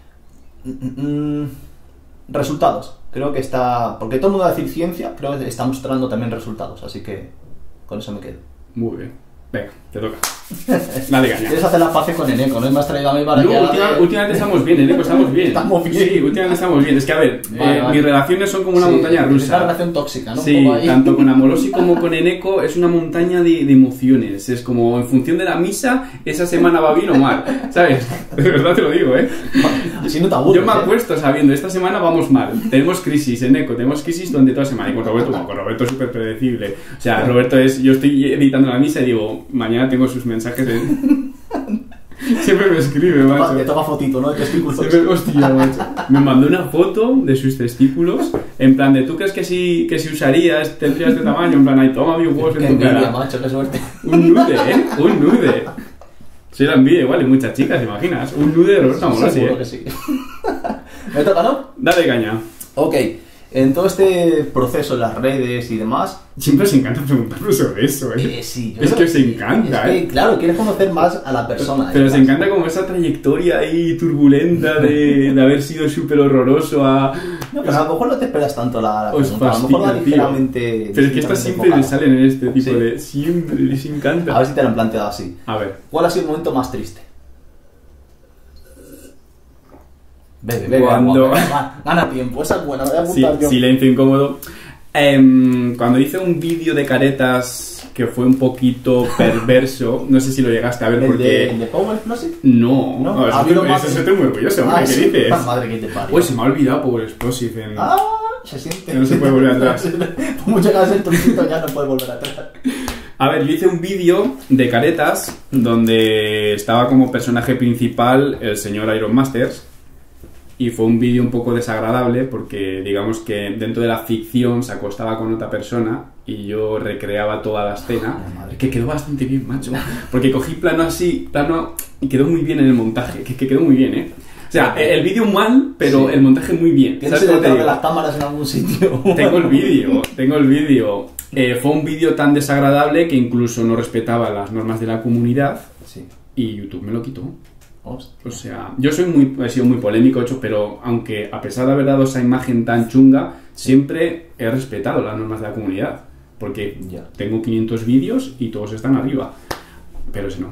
mm, mm, resultados. Creo que está, porque todo el mundo va a decir ciencia, creo que está mostrando también resultados, así que con eso me quedo. Muy bien. Venga, te toca. Nadie caña. Quieres hacer la fase con Eneco, ¿no? Me has traído a mí para No, que haga última- de- últimamente estamos bien, Eneco, estamos bien. Estamos bien. Sí, últimamente estamos bien. Es que, a ver, Vale, eh, vale. mis relaciones son como una Sí, montaña Es una rusa. relación tóxica, ¿no? Un Sí, poco ahí. tanto con Amorosi como con Eneco es una montaña de, de emociones. Es como en función de la misa, esa semana va bien o mal. ¿Sabes? De verdad te lo digo, ¿eh? Así no te aburres, Yo me ¿eh? acuesto sabiendo, esta semana vamos mal. Tenemos crisis en Eco, tenemos crisis durante toda la semana. Y con Roberto, no, con Roberto es súper predecible. O sea, Roberto es. Yo estoy editando la misa y digo, mañana tengo sus mensajes de. Siempre me escribe, Toma- macho. Te toma fotito, ¿no? De testículos. Siempre, hostia, macho. Me mandó una foto de sus testículos. En plan, de tú crees que si, que si usarías, tendrías de tamaño. En plan, ahí toma mis huevos Qué en tu envidia, cara. macho, qué suerte. Un nude, ¿eh? Un nude. Soy la envidia igual y muchas chicas, ¿te imaginas? Un nude de Roberto Amorosi, Seguro ¿eh? que sí. ¿Me toca, no? Dale caña. Ok, en todo este proceso en las redes y demás... Siempre os encanta preguntarme sobre eso, ¿eh? Eh, sí, yo es creo que os sí. encanta, Es ¿eh? que, claro, quieres conocer más a la persona. Pero os además. encanta como esa trayectoria ahí turbulenta de, de haber sido súper horroroso a... No, pero a lo mejor no te esperas tanto la, la Os pregunta. A lo mejor va fastidia, tío. ligeramente... Pero es que estas ligeramente siempre le enfocada. salen en este tipo Sí. de... Siempre, les encanta. A ver si te lo han planteado así. A ver. ¿Cuál ha sido el momento más triste? Bebe, bebe, Cuando- agua, gana, gana tiempo, esa es buena, me voy a Sí, apuntar yo. silencio incómodo. Em, cuando hice un vídeo de caretas que fue un poquito perverso, no sé si lo llegaste a ver ¿El, porque... de, ¿El de Power Explosive? No, No, no, ha eso, habido te- más- eso se te muy orgulloso, hombre, Ah, ¿qué sí. dices? Ah, madre que te parió. Pues se me ha olvidado Power Explosive en... Ah, se siente. No se puede volver atrás. Por mucho que hagas el truquito ya no puedes volver atrás. A ver, yo hice un vídeo de caretas donde estaba como personaje principal el señor Iron Masters y fue un vídeo un poco desagradable porque digamos que dentro de la ficción se acostaba con otra persona y yo recreaba toda la escena, Ay, madre. que quedó bastante bien, macho, porque cogí plano así, plano y quedó muy bien en el montaje, que, que quedó muy bien, ¿eh? O sea, el, el vídeo mal, pero Sí. el montaje muy bien. ¿Tienes ¿Sabes el cómo te detrás de digo? las cámaras en algún sitio? Tengo el vídeo, tengo el vídeo. Eh, fue un vídeo tan desagradable que incluso no respetaba las normas de la comunidad Sí. y YouTube me lo quitó. Hostia. O sea, yo soy muy, he sido muy polémico, hecho, pero aunque a pesar de haber dado esa imagen tan chunga, siempre he respetado las normas de la comunidad. Porque Ya. tengo quinientos vídeos y todos están arriba. Pero ese no.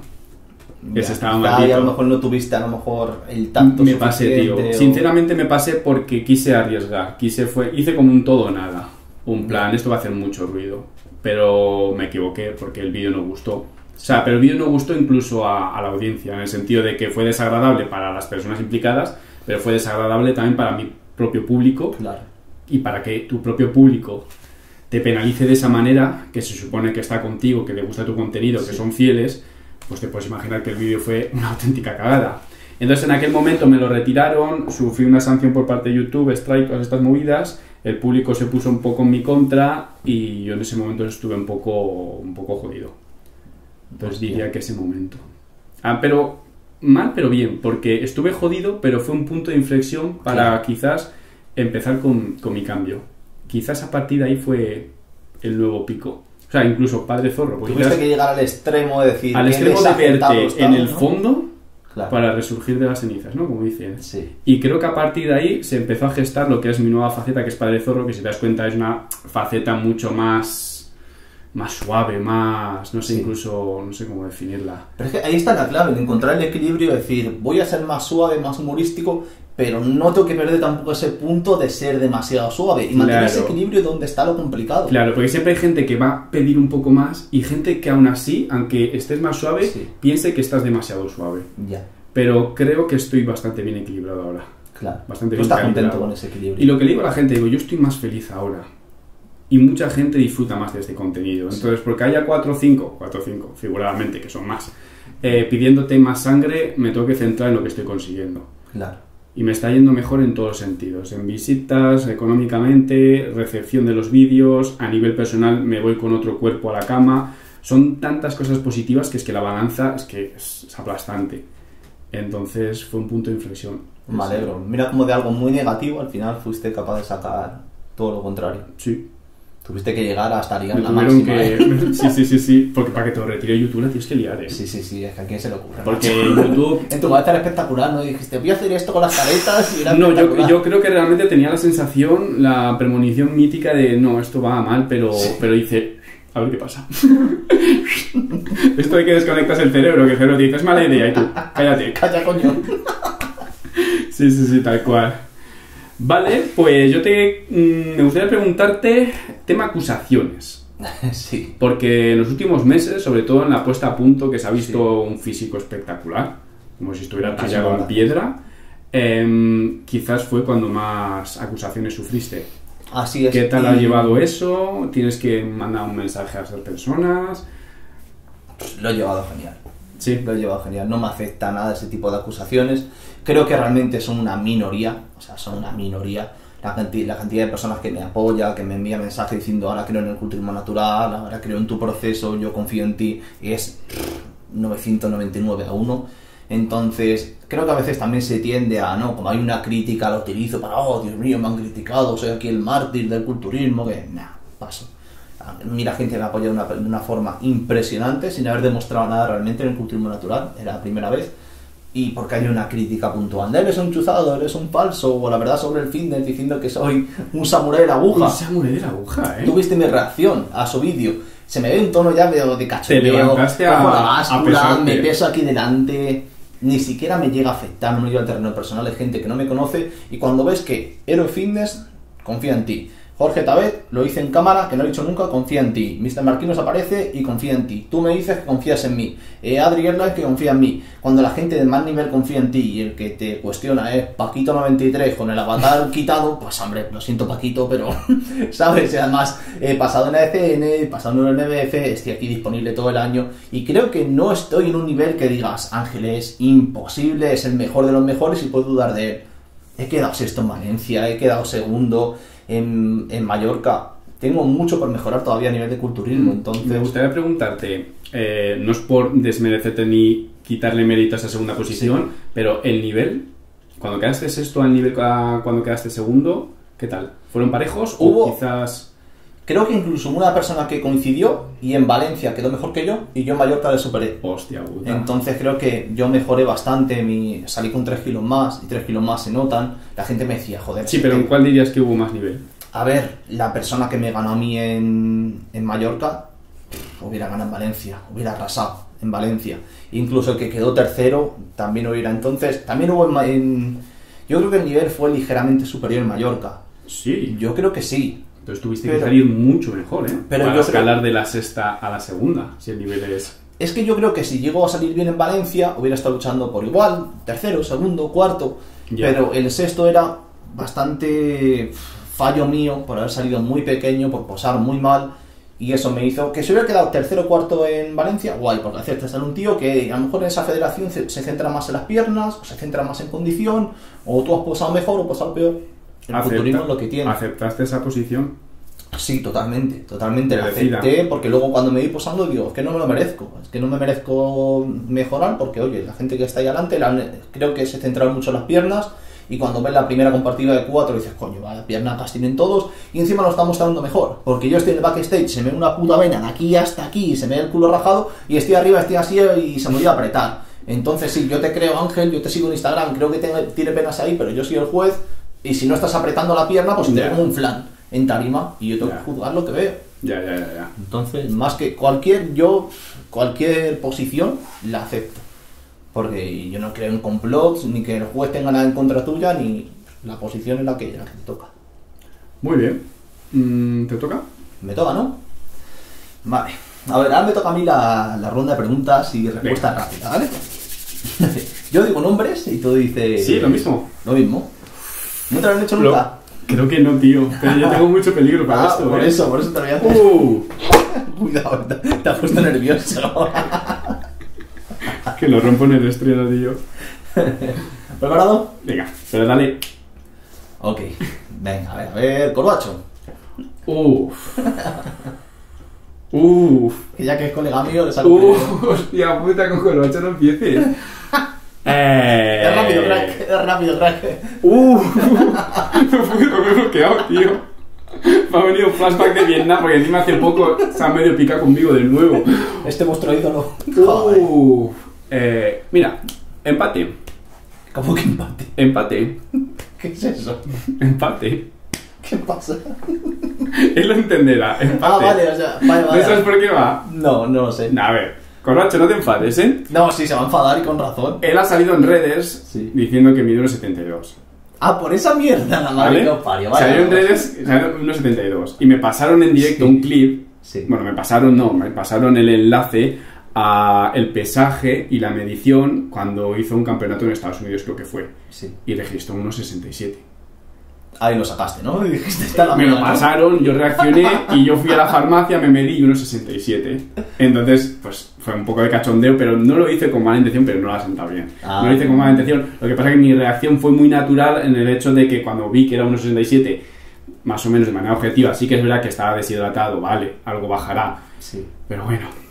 Ese Ya, estaba quizá maldito. y a lo mejor no tuviste a lo mejor el tacto Me pasé, tío. suficiente o- Sinceramente me pasé porque quise arriesgar. Quise fue, hice como un todo o nada. Un plan, esto va a hacer mucho ruido. Pero me equivoqué porque el vídeo no gustó. O sea, pero el vídeo no gustó incluso a, a la audiencia, en el sentido de que fue desagradable para las personas implicadas, pero fue desagradable también para mi propio público. Claro. Y para que tu propio público te penalice de esa manera, que se supone que está contigo, que le gusta tu contenido, que Sí. son fieles, pues te puedes imaginar que el vídeo fue una auténtica cagada. Entonces en aquel momento me lo retiraron, sufrí una sanción por parte de YouTube, strike, todas estas movidas, el público se puso un poco en mi contra y yo en ese momento estuve un poco, un poco jodido. Entonces Hostia. diría que ese momento. Ah, pero mal pero bien, porque estuve jodido, pero fue un punto de inflexión para Claro. quizás empezar con, con mi cambio. Quizás a partir de ahí fue el nuevo pico. O sea, incluso Padre Zorro. porque Tuviste quizás que llegar al extremo de decir al qué extremo de desacertado verte estaba, en el ¿no? fondo Claro. para resurgir de las cenizas, ¿no? Como dicen. Sí. Y creo que a partir de ahí se empezó a gestar lo que es mi nueva faceta, que es Padre Zorro, que si te das cuenta es una faceta mucho más, más suave, más, no sé, Sí. incluso, no sé cómo definirla. Pero es que ahí está la clave, en encontrar el equilibrio, decir, voy a ser más suave, más humorístico, pero no tengo que perder tampoco ese punto de ser demasiado suave. Y mantener ese Claro. equilibrio donde está lo complicado. Claro, porque siempre hay gente que va a pedir un poco más y gente que aún así, aunque estés más suave, Sí. piense que estás demasiado suave. Ya, Pero creo que estoy bastante bien equilibrado ahora. claro. Bastante Tú bien estás contento calibrado. con ese equilibrio. Y lo que le digo a la gente, digo, yo estoy más feliz ahora. Y mucha gente disfruta más de este contenido. Entonces, porque haya cuatro o cinco, cuatro o cinco, figuradamente, que son más, eh, pidiéndote más sangre, me tengo que centrar en lo que estoy consiguiendo. Claro. Y me está yendo mejor en todos los sentidos. En visitas, económicamente, recepción de los vídeos, a nivel personal me voy con otro cuerpo a la cama. Son tantas cosas positivas que es que la balanza es que es, es aplastante. Entonces fue un punto de inflexión. Me alegro. Mira como de algo muy negativo al final fuiste capaz de sacar todo lo contrario. Sí. Tuviste que llegar hasta liar Me la tuvieron máxima. que... ¿eh? Sí, sí, sí, sí. Porque para que te lo retire YouTube la tienes que liar, ¿eh? Sí, sí, sí, es que a quién se le ocurre. Porque macho. YouTube... En tu cabeza era espectacular, ¿no? Dijiste, voy a hacer esto con las caretas y era No, yo, espectacular. yo creo que realmente tenía la sensación, la premonición mítica de no, esto va mal, pero, pero dice, a ver qué pasa. Esto de que desconectas el cerebro, que el cerebro te dice, es mala idea, y tú, cállate. Calla, coño. Sí, sí, sí, tal cual. Vale, pues yo te mm, me gustaría preguntarte tema acusaciones. Sí. Porque en los últimos meses, sobre todo en la puesta a punto, que se ha visto Sí. un físico espectacular, como si estuviera Muchísimas tallado en gracias. piedra, em, quizás fue cuando más acusaciones sufriste. Así es. ¿Qué tal Y ha llevado eso? ¿Tienes que mandar un mensaje a esas personas? Lo he llevado genial. Sí. Lo he llevado genial. No me afecta nada ese tipo de acusaciones. Creo que realmente son una minoría. O sea, son una minoría. La, canti- la cantidad de personas que me apoya, que me envía mensajes diciendo ahora creo en el culturismo natural, ahora creo en tu proceso, yo confío en ti. Y es novecientos noventa y nueve a uno. Entonces, creo que a veces también se tiende a, ¿no? Como hay una crítica, lo utilizo para, oh, Dios mío, me han criticado, soy aquí el mártir del culturismo, que, nah, paso. Mira, gente que me apoya de una, de una forma impresionante, sin haber demostrado nada realmente en el culturismo natural, era la primera vez. Y porque hay una crítica puntual, eres un chuzado, eres un falso, o la verdad sobre el fitness, diciendo que soy un samurái de la aguja. Un samurái de la aguja, ¿eh? Tuviste mi reacción a su vídeo. Se me ve un tono ya de, de cachondeo. Te levantaste a, cojo la báscula, a pesarte. me peso aquí delante. Ni siquiera me llega a afectar, no me lleva al terreno personal, hay gente que no me conoce. Y cuando ves que Hero Fitness confía en ti, Jorge Tabet lo hice en cámara, que no lo he dicho nunca, confía en ti. mister Marquinos aparece y confía en ti. Tú me dices que confías en mí. Eh, Adri Erla que confía en mí. Cuando la gente de más nivel confía en ti y el que te cuestiona es Paquito noventa y tres con el avatar quitado, pues hombre, lo siento Paquito, pero ¿sabes? Y además he pasado en A D C N, he pasado en el N B F, estoy aquí disponible todo el año y creo que no estoy en un nivel que digas, Ángel, es imposible, es el mejor de los mejores y puedo dudar de él. He quedado sexto en Valencia, he quedado segundo en, en Mallorca. Tengo mucho por mejorar todavía a nivel de culturismo, entonces... Me gustaría preguntarte, eh, no es por desmerecerte ni quitarle mérito a esa segunda posición, sí, pero el nivel, cuando quedaste sexto al nivel a cuando quedaste segundo, ¿qué tal? ¿Fueron parejos Hubo, o quizás...? Creo que incluso una persona que coincidió y en Valencia quedó mejor que yo y yo en Mallorca le superé. Hostia puta. Entonces creo que yo mejoré bastante, mi, salí con tres kilos más y tres kilos más se notan. La gente me decía, joder... Sí, pero ¿en cuál dirías que hubo más nivel? A ver, la persona que me ganó a mí en, en Mallorca pff, hubiera ganado en Valencia, hubiera arrasado en Valencia. Incluso el que quedó tercero también hubiera. Entonces, también hubo en, en... Yo creo que el nivel fue ligeramente superior en Mallorca. Sí. Yo creo que sí. Entonces tuviste pero, que salir mucho mejor, ¿eh? Pero para yo escalar creo... de la sexta a la segunda, si el nivel es... Es que yo creo que si llego a salir bien en Valencia, hubiera estado luchando por igual, tercero, segundo, cuarto. Yeah. Pero el sexto era bastante fallo mío por haber salido muy pequeño, por posar muy mal. Y eso me hizo que si hubiera quedado tercero o cuarto en Valencia, guay, porque aceptas a un tío que a lo mejor en esa federación se, se centra más en las piernas, o se centra más en condición, o tú has posado mejor o posado peor. El Acepta, culturismo es lo que tiene. ¿Aceptaste esa posición? Sí, totalmente, totalmente la acepté, porque luego cuando me vi posando digo, es que no me lo merezco, es que no me merezco mejorar, porque oye, la gente que está ahí adelante, la, creo que se centraron mucho en las piernas, y cuando ves la primera comparativa de cuatro dices, coño, vaya piernas tienen todos, y encima lo está mostrando mejor, porque yo estoy en el backstage, se me ve una puta vena de aquí hasta aquí, se me ve el culo rajado, y estoy arriba, estoy así, y se me olvida apretar. Entonces sí, yo te creo, Ángel, yo te sigo en Instagram, creo que te, tiene penas ahí, pero yo soy el juez, y si no estás apretando la pierna, pues te yeah. veo como un flan en tarima y yo tengo yeah. que juzgar lo que veo. Ya, ya, ya, ya. Entonces, más que cualquier, yo, cualquier posición la acepto. Porque yo no creo en complots, ni que el juez tenga nada en contra tuya, ni la posición en la que, la que te toca. Muy bien. Mm, ¿te toca? Me toca, ¿no? Vale. A ver, ahora me toca a mí la, la ronda de preguntas y respuestas rápidas, ¿vale? Yo digo nombres y tú dices... Sí, lo mismo. Lo mismo. ¿No te lo han hecho nunca? Lo... Creo que no, tío. Pero yo tengo mucho peligro para ah, esto. Por ¿eh? eso, por eso te lo voy a hacer. Uh. Cuidado, te, te has puesto nervioso. Que lo rompo en el estreno, tío. ¿Preparado? Venga, pero dale. Ok. Venga, a ver, a ver. Corbacho. Uff. Uff. Que ya que es colega mío, le salgo. Uff, hostia puta, con Corbacho no empieces. Eh... Es rápido, crack, es rápido, crack. Uh, me he bloqueado, tío. Me ha venido un flashback de Vietnam porque encima hace poco se ha medio picado conmigo de nuevo. Este vuestro ídolo. Uh, eh, mira, empate. ¿Cómo que empate? Empate. ¿Qué es eso? Empate. ¿Qué pasa? Él lo entenderá. Empate. Ah, vale, o sea, vale, vale. ¿No sabes por qué va? No, no lo sé. A ver. Corbacho, no te enfades, ¿eh? No, sí, se va a enfadar y con razón. Él ha salido en redes sí. diciendo que mide uno setenta y dos. Ah, por esa mierda, la madre que os parió. Vale, salió en redes uno setenta y dos. Y me pasaron en directo sí. un clip. Sí. Bueno, me pasaron, no, me pasaron el enlace a el pesaje y la medición cuando hizo un campeonato en Estados Unidos, creo que fue. Sí. Y registró uno sesenta y siete. Ahí lo sacaste, ¿no? Y dijiste, está la me mierda, lo pasaron, ¿no? Yo reaccioné y yo fui a la farmacia, me medí uno sesenta y siete. Entonces, pues fue un poco de cachondeo, pero no lo hice con mala intención, pero no lo ha sentado bien. Ah, no lo hice con mala intención. Lo que pasa es que mi reacción fue muy natural en el hecho de que cuando vi que era uno sesenta y siete, más o menos de manera objetiva, sí que es verdad que estaba deshidratado, vale, algo bajará. Sí. Pero bueno,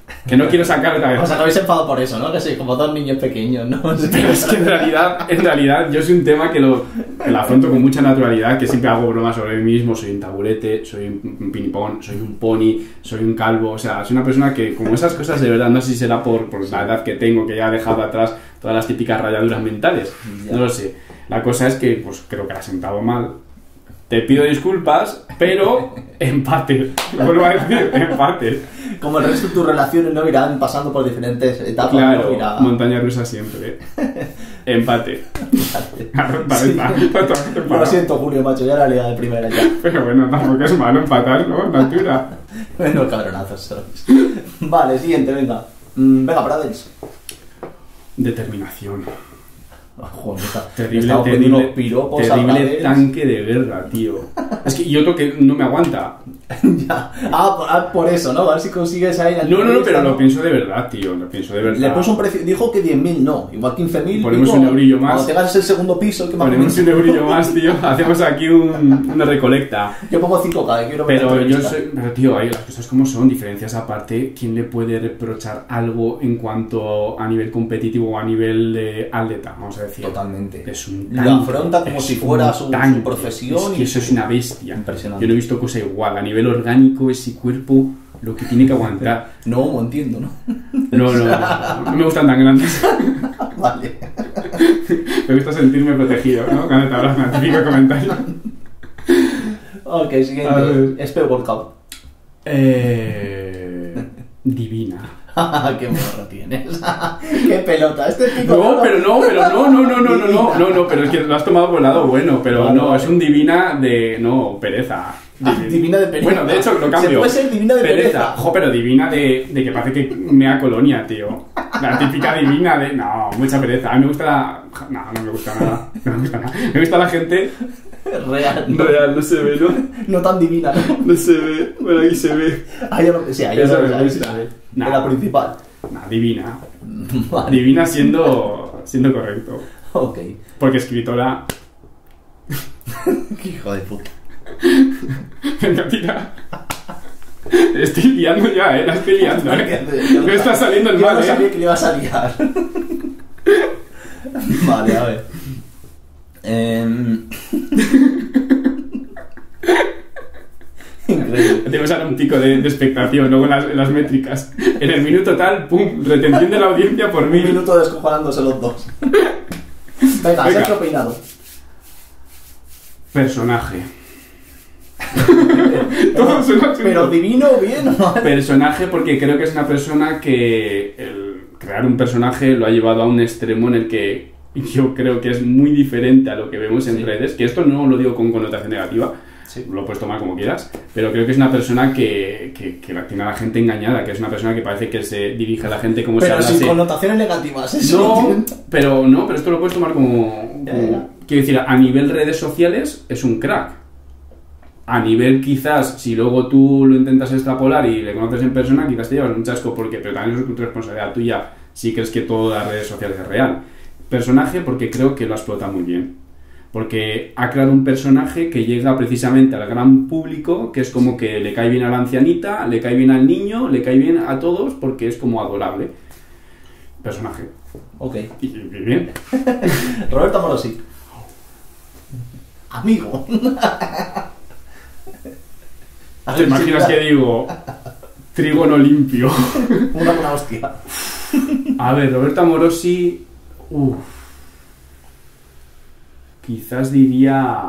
Que no quiero sacar otra vez. O sea, no habéis enfadado por eso, ¿no? Que sí, como dos niños pequeños, ¿no? Pero es que en realidad, en realidad yo soy un tema que lo, que lo afronto con mucha naturalidad, que siempre hago bromas sobre mí mismo, soy un taburete, soy un pinipón, soy un pony, soy un calvo, o sea, soy una persona que como esas cosas de verdad, no sé si será por, por la edad que tengo, que ya he dejado atrás todas las típicas rayaduras mentales, Ya. no lo sé. La cosa es que, pues creo que la he sentado mal. Te pido disculpas, pero empate. Lo vuelvo a decir, empate. Como el resto de tus relaciones no irán pasando por diferentes etapas. Claro, ¿no? Irá... montaña rusa siempre. Empate. Vale, Sí. está. Lo siento, Julio, macho, ya la liga de primera ya. Pero bueno, tampoco es malo empatar, ¿no? Natura. Bueno, cabronazos sois. Vale, siguiente, venga. Mm, venga, Pradels. Determinación. Oh, joder, está, Terrible, está poniendo terrible, unos piropos a terrible Pradels. tanque de guerra, tío. Es que y otro que no me aguanta. Ya. Ah, por, ah, por eso, ¿no? A ver si consigues ahí... la No, no, no, pero entrevista, lo pienso de verdad, tío. Lo pienso de verdad. Le puso un precio... Dijo que diez mil no. Igual quince mil. Ponemos un eurillo más. Cuando tengas el segundo piso, que más Ponemos un eurillo más, tío. Hacemos aquí un, una recolecta. Yo pongo cinco K, que quiero ver la Pero yo entrevista. soy. Pero tío, hay las cosas como son, diferencias aparte. ¿Quién le puede reprochar algo en cuanto a nivel competitivo o a nivel de atleta? Vamos a decir. Totalmente. Es un Lo tanque, afronta como es si fuera un su, tanque. su profesión. Es que y eso es una bestia. Impresionante. Yo no he visto cosa igual. A nivel orgánico, ese cuerpo, lo que tiene que aguantar. No, no entiendo, ¿no? No, no, no, no me gustan tan grandes. Vale. Me gusta sentirme protegido, ¿no? Cuando te hablas, un típico comentario. Ok, A ver. siguiente. Espe Workout. Eh... Divina. Qué morro tienes. Qué pelota. Este pico. No, pero no, pero no, no, no, no, no, no, no, no, pero es que lo has tomado por el lado bueno, pero Vale, no, vale. es un divina de, no, pereza. Ah, divina de pereza. Bueno, de hecho, lo Se cambio. puede ser divina de pereza. Jo, pero divina de, de que parece que me da colonia, tío. La típica divina de, no, mucha pereza. A mí me gusta la... No, no me gusta nada, no me gusta nada. Me gusta la gente... Real. ¿no? Real, no se ve, ¿no? No tan divina, ¿no? No se ve, bueno, aquí se ve. Ahí ya lo, sí, ahí Eso ya me lo, ahí sí gusta. se ve. Nah. De la principal. No, divina. Vale. Divina siendo, siendo correcto. Ok. Porque escritora... Qué hijo de puta. Venga, tira. Estoy liando ya, eh. La estoy liando, eh. Me está saliendo el Yo mal, no sabía eh. que le ibas a liar. Vale, a ver. Em, Increíble. Debes dar un pico de, de expectación, luego en las, en las métricas. En el minuto tal, pum, retención de la audiencia por Un mil. minuto descojonándose los dos. Venga, Venga. Sergio Peinado. Personaje. Todo suena chungo. Pero divino bien, ¿no? Personaje porque creo que es una persona que el crear un personaje lo ha llevado a un extremo en el que yo creo que es muy diferente a lo que vemos en Sí. redes, que esto no lo digo con connotación negativa, Sí. lo puedes tomar como quieras, pero creo que es una persona que, que, que la tiene a la gente engañada, que es una persona que parece que se dirige a la gente como si Pero sin hablase... connotaciones negativas. Eso No, entiendo. pero no, pero esto lo puedes tomar como, Ya, como- ya. quiero decir, a nivel redes sociales es un crack. A nivel quizás, si luego tú lo intentas extrapolar y le conoces en persona, quizás te llevas un chasco, porque, pero también es responsabilidad tuya si crees que todas las redes sociales es real. Personaje porque creo que lo explota muy bien. Porque ha creado un personaje que llega precisamente al gran público, que es como que le cae bien a la ancianita, le cae bien al niño, le cae bien a todos porque es como adorable. Personaje. Ok. Y, y bien. Roberto Morosi. Amigo. ¿Te imaginas que digo trígono limpio? Una buena hostia. A ver, Roberto Morosi. Uff. Quizás diría.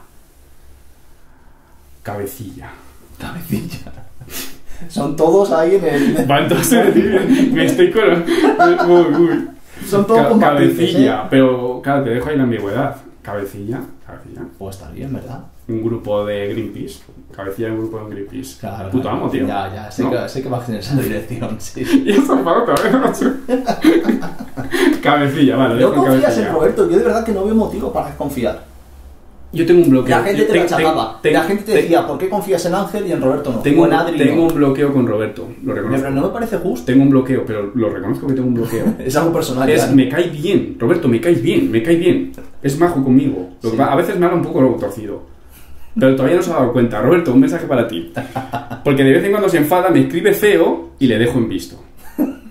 Cabecilla. Cabecilla. Son todos ahí en el... Va, entonces me estoy con. Uy, uy. Son todos Ca- con matices, cabecilla, ¿eh? pero claro, te dejo ahí la ambigüedad. Cabecilla, cabecilla. Pues está bien, ¿verdad? Un grupo de Greenpeace. Cabecilla de un grupo de Greenpeace. Claro. Puto claro. amo, tío. Ya, ya. Sé, ¿No? que, sé que vas en esa dirección, sí. Y eso para otra vez, macho. Cabecilla, vale. No dejo confías cabecilla. en Roberto. Yo de verdad que no veo motivo para confiar. Yo tengo un bloqueo. La gente Yo te te- lo achacaba. te- La gente te te- decía, ¿por qué confías en Ángel y en Roberto no? Tengo, o en Adri tengo no. un bloqueo con Roberto, lo reconozco. Pero no me parece justo. Tengo un bloqueo, pero lo reconozco que tengo un bloqueo. Es algo personal. Es, ya. me cae bien, Roberto, me caes bien, me cae bien. Es majo conmigo. Lo que Sí. va- a veces me habla un poco torcido. Pero todavía no se ha dado cuenta. Roberto, un mensaje para ti. Porque de vez en cuando se enfada, me escribe feo y le dejo en visto.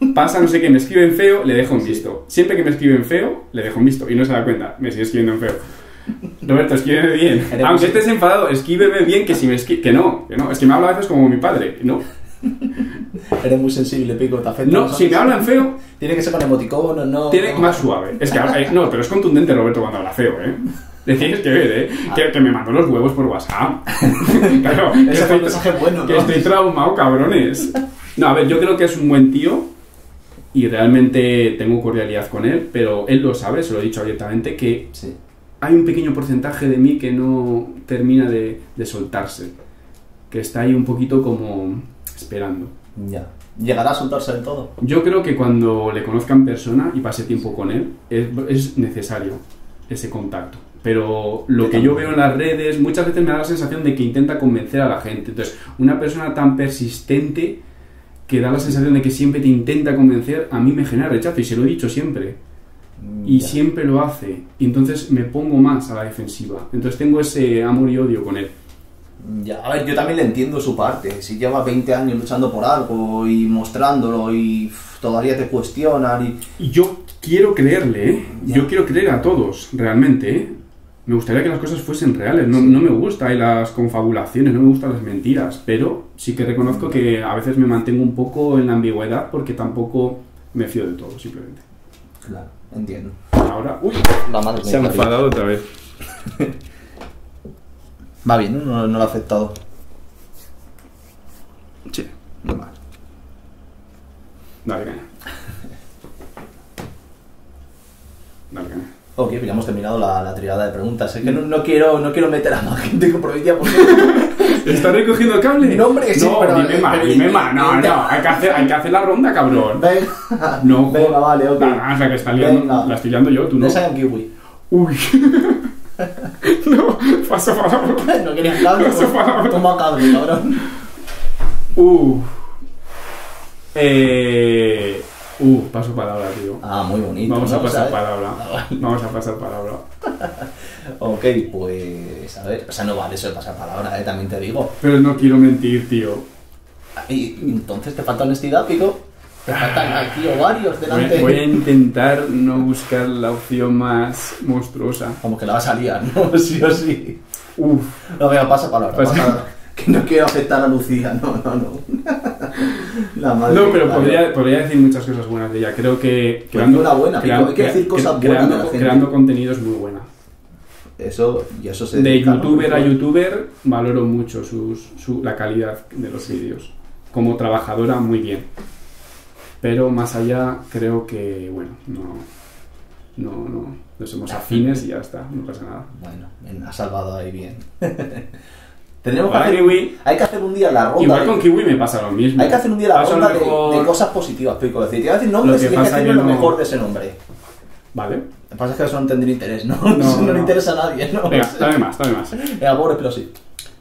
Pasa, no sé qué, me escriben feo, le dejo un Sí. visto. Siempre que me escriben feo, le dejo un visto. Y no se da cuenta, me sigue escribiendo en feo. Roberto, escríbeme bien. Eres Aunque muy- estés enfadado, escríbeme bien que si me escri... Que no, que no. Es que me habla a veces como mi padre. No, Eres muy sensible, Pico, te afecta. no, ¿sabes? si me hablan feo, Tiene que ser con emoticono, no. tiene no. más suave. Es que, eh, no, pero es contundente Roberto cuando habla feo, ¿eh? Le tienes que ver, ¿eh? Que, que me mandó los huevos por WhatsApp. Claro, que Ese fue estoy, un mensaje bueno, que ¿no? estoy traumado, cabrones. No, a ver, yo creo que es un buen tío y realmente tengo cordialidad con él, pero él lo sabe, se lo he dicho abiertamente, que Sí. hay un pequeño porcentaje de mí que no termina de, de soltarse, que está ahí un poquito como esperando. Ya. ¿Llegará a soltarse del todo? Yo creo que cuando le conozca en persona y pase tiempo con él, es, es necesario ese contacto. Pero lo Yo que yo también. veo en las redes, muchas veces me da la sensación de que intenta convencer a la gente. Entonces, una persona tan persistente que da la sensación de que siempre te intenta convencer, a mí me genera rechazo, y se lo he dicho siempre. Y Ya. siempre lo hace. Y entonces me pongo más a la defensiva. Entonces tengo ese amor y odio con él. Ya, a ver, yo también le entiendo su parte. Si lleva veinte años luchando por algo y mostrándolo y uf, todavía te cuestionan y... Y yo quiero creerle, ¿eh? Ya. Yo quiero creer a todos, realmente, ¿eh? Me gustaría que las cosas fuesen reales. No, Sí. no me gustan las confabulaciones, no me gustan las mentiras. Pero sí que reconozco que a veces me mantengo un poco en la ambigüedad porque tampoco me fío de todo, simplemente. Claro, entiendo. Ahora, uy, La madre se ha mía, enfadado otra vez. Va bien, ¿no? No, no lo ha aceptado. Sí, Vale. dale caña. Dale caña. Ok, pues ya hemos terminado la, la triada de preguntas. Es que no, no quiero, no quiero meter a más gente comprometida porque... ¿Está recogiendo cable? No, hombre, sí, no, pero- dime más, pero- dime más. No, no, hay que hacer, hay que hacer la ronda, cabrón. Venga, No, venga, vale, ok. Nada, o sea, que está liando, Venga. la estoy liando yo, tú no. De Saiyan Kiwi. Uy. No, paso palabra. No querías cable, Paso pues palabra. toma cable, cabrón. Uh. Eh. Uh, paso palabra, tío. Ah, muy bonito. Vamos a ¿no? pasar ¿Sabes? palabra. Ah, vale. Vamos a pasar palabra. Ok, pues a ver, o sea, no vale eso de pasar palabra, eh, también te digo. Pero no quiero mentir, tío. Y entonces te falta honestidad, Pico. Te faltan aquí ovarios Voy, delante. voy a intentar no buscar la opción más monstruosa. Como que la vas a liar, ¿no? Sí o sí. Uf. No, venga, pasa palabra, Pasa- pasa palabra. Que no quiero afectar a Lucía, no, no, no. La madre No, pero que podría, parió. podría decir muchas cosas buenas de ella. Creo que Pues una buena, crea- Pico, hay que crea- decir cosas crea- buenas de creando, la gente. creando contenido es muy buena. Eso, y eso se De dedica, ¿no? youtuber a youtuber valoro mucho sus, su, la calidad de los vídeos. Como trabajadora, muy bien. Pero más allá, creo que, bueno, no, no, no, no somos afines y ya está, no pasa nada. Bueno, me ha salvado ahí bien. Tendremos que Hola, hacer, Kiwi. hay que hacer un día la ronda. Igual de- con Kiwi me pasa lo mismo. Hay que hacer un día la Paso a lo ronda de, mejor- de cosas positivas, Pico. Es decir, te voy a decir nombres Lo y que tienes que pasa decirme que lo no- mejor de ese nombre. Vale. Lo que pasa es que eso no tendría interés, ¿no? No, Eso no, no. le interesa a nadie, ¿no? Venga, dame más, dame más. Venga, pobre, pero sí.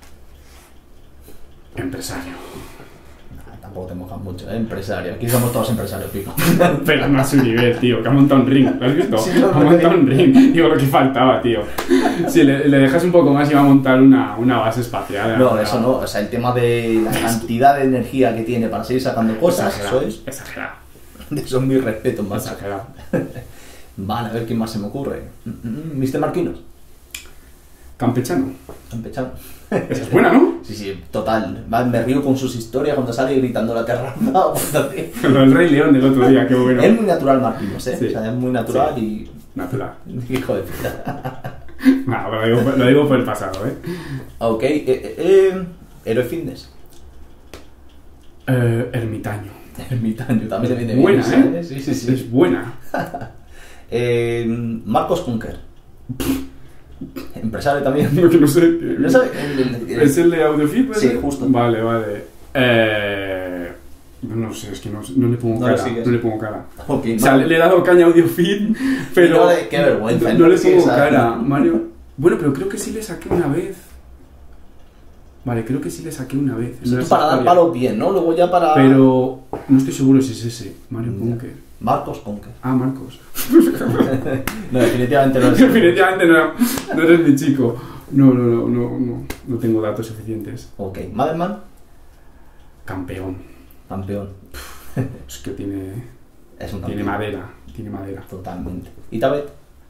Empresario. Nah, tampoco te mojas mucho, ¿eh? Empresario. Aquí somos todos empresarios, Pico. Pero no a su nivel, tío, que ha montado un ring, ¿lo has visto? Sí, lo ha montado veo. un ring, digo lo que faltaba, tío. Si le, le dejas un poco más iba a montar una, una base espacial. No, eso no. O sea, el tema de la cantidad de energía que tiene para seguir sacando cosas, eso Exagerado, es. exagerado, De eso es mi respeto, más. exagerado. Vale, a ver qué más se me ocurre. Mm, mm, mister Marquinos. Campechano. Campechano. Esa es buena, ¿no? Sí, sí, total. Va, me río con sus historias cuando sale gritando la terraza. Lo del Rey León del otro día, qué bueno. Es muy natural Marquinos, ¿eh? Sí. O sea, es muy natural y... Natural. Hijo de puta. No, lo digo, lo digo por el pasado, ¿eh? Ok, eh, eh, eh, Héroe Fitness. eh ermitaño. Ermitaño, también le viene bien. Buena, ¿sabes? ¿eh? Sí, sí, sí. Es buena. Eh, Marcos Kunker. Empresario también. Porque no sé. ¿No sabe? El- el- el- ¿Es el de AudioFit? puede Sí, ser? justo. Vale, vale. Eh... No sé, es que no, no le pongo No le cara. sigues. No le pongo cara. Ok, O sea, vale. le, le he dado caña a AudioFit, pero... no le- qué vergüenza, No, no no le le sigues pongo a- cara, Mario. Bueno, pero creo que sí le saqué una vez. Vale, creo que sí le saqué una vez. Eso No tú es para dar historia. palo bien, ¿no? Luego ya para... Pero no estoy seguro si es ese. Mario Ya. Punker. Marcos Kunker. Ah, Marcos. No, definitivamente no es. Definitivamente no, no eres mi chico. No, no, no, no, no, no tengo datos suficientes. Ok, Madelman, Campeón. campeón. Es que tiene, Es un tiene campeón. madera, tiene madera. Totalmente. ¿Y Tabet?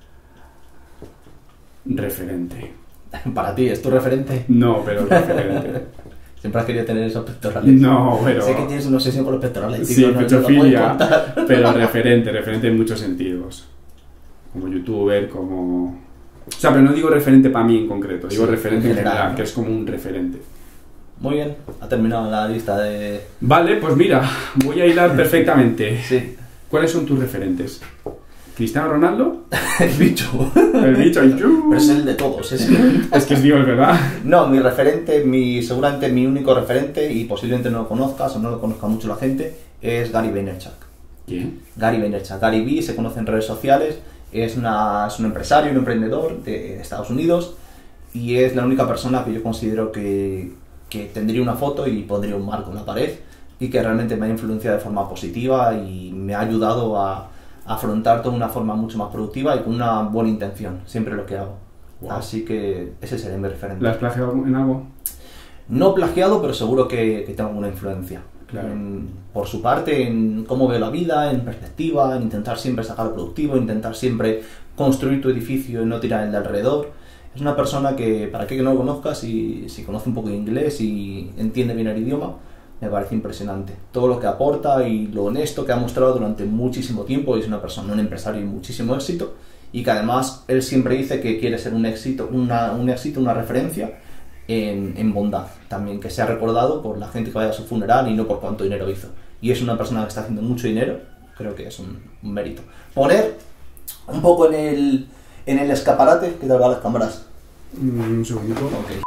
Referente. Para ti, ¿es tu referente? No, pero referente. Siempre has querido tener esos pectorales. No, pero... Sé que tienes una obsesión con los pectorales. Sí, tío, no, no lo puedo pechofilia, contar. pero referente, referente en muchos sentidos. Como youtuber, como... O sea, pero no digo referente para mí en concreto, digo Sí, referente en en general, general, ¿no? que es como un referente. Muy bien, ha terminado la lista de... Vale, pues mira, voy a hilar perfectamente. Sí. ¿Cuáles son tus referentes? ¿Cristiano Ronaldo? El bicho. El bicho y yo. Pero es el de todos. Es, Es que es Dios, ¿verdad? No, mi referente, mi seguramente mi único referente, y posiblemente no lo conozcas o no lo conozca mucho la gente, es Gary Vaynerchuk. ¿Quién? Gary Vaynerchuk. Gary Vee se conoce en redes sociales, es, una, es un empresario, un emprendedor de Estados Unidos, y es la única persona que yo considero que, que tendría una foto y pondría un marco en la pared, y que realmente me ha influenciado de forma positiva y me ha ayudado a afrontar todo de una forma mucho más productiva y con una buena intención, siempre lo que hago. Wow. Así que ese sería mi referente. ¿La has plagiado en algo? No plagiado, pero seguro que, que tengo una influencia. Claro. En- por su parte, en cómo veo la vida, en perspectiva, en intentar siempre sacar lo productivo, intentar siempre construir tu edificio y no tirar el de alrededor. Es una persona que, para aquel que no lo conozca, si, si conoce un poco de inglés y entiende bien el idioma, me parece impresionante. Todo lo que aporta y lo honesto que ha mostrado durante muchísimo tiempo. Y es una persona, un empresario y muchísimo éxito. Y que además él siempre dice que quiere ser un éxito, una, un éxito, una referencia en, en bondad. También que sea recordado por la gente que vaya a su funeral y no por cuánto dinero hizo. Y es una persona que está haciendo mucho dinero. Creo que es un, un mérito. Poner un poco en el, en el escaparate. ¿Qué tal van las cámaras? Mm, Un segundito. Ok.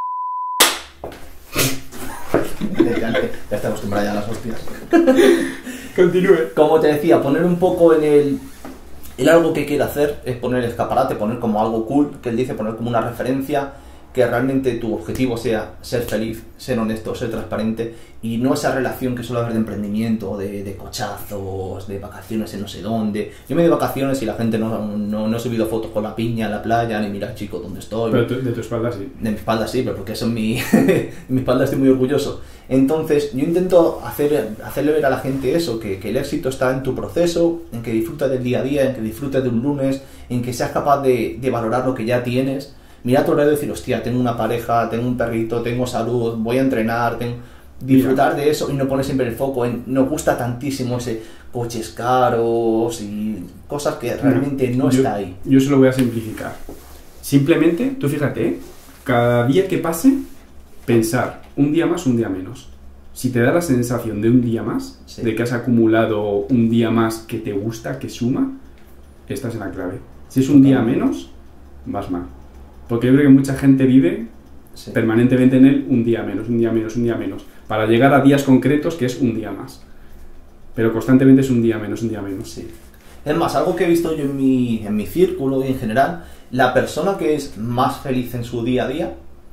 ya, ya está acostumbrada ya a las hostias. Continúe. Como te decía, poner un poco en el, el algo que quiere hacer, es poner el escaparate, poner como algo cool, que él dice, poner como una referencia, que realmente tu objetivo sea ser feliz, ser honesto, ser transparente, y no esa relación que suele haber de emprendimiento, de, de cochazos, de vacaciones en no sé dónde. Yo me he ido de vacaciones y la gente no, no, no he subido fotos con la piña en la playa, ni mira chico dónde estoy. Pero tu- de tu espalda sí. De mi espalda sí, pero porque eso en mi, en mi espalda estoy muy orgulloso. Entonces, yo intento hacer, hacerle ver a la gente eso, que, que el éxito está en tu proceso, en que disfrutes del día a día, en que disfrutes de un lunes, en que seas capaz de, de valorar lo que ya tienes. Mira a tu alrededor y decir, hostia, tengo una pareja, tengo un perrito, tengo salud, voy a entrenar, tengo... disfrutar de eso y no poner siempre el foco en, nos gusta tantísimo ese coches caros y cosas que realmente no yo, está ahí. Yo se lo voy a simplificar. Simplemente, tú fíjate, ¿eh? Cada día que pase, pensar un día más, un día menos. Si te da la sensación de un día más, Sí. de que has acumulado un día más que te gusta, que suma, estás en la clave. Si es un día menos, vas mal. Porque yo creo que mucha gente vive Sí. permanentemente en él un día menos, un día menos, un día menos, para llegar a días concretos que es un día más. Pero constantemente es un día menos, un día menos. Sí. Es más, algo que he visto yo en mi, en mi círculo y en general, la persona que es más feliz en su día a día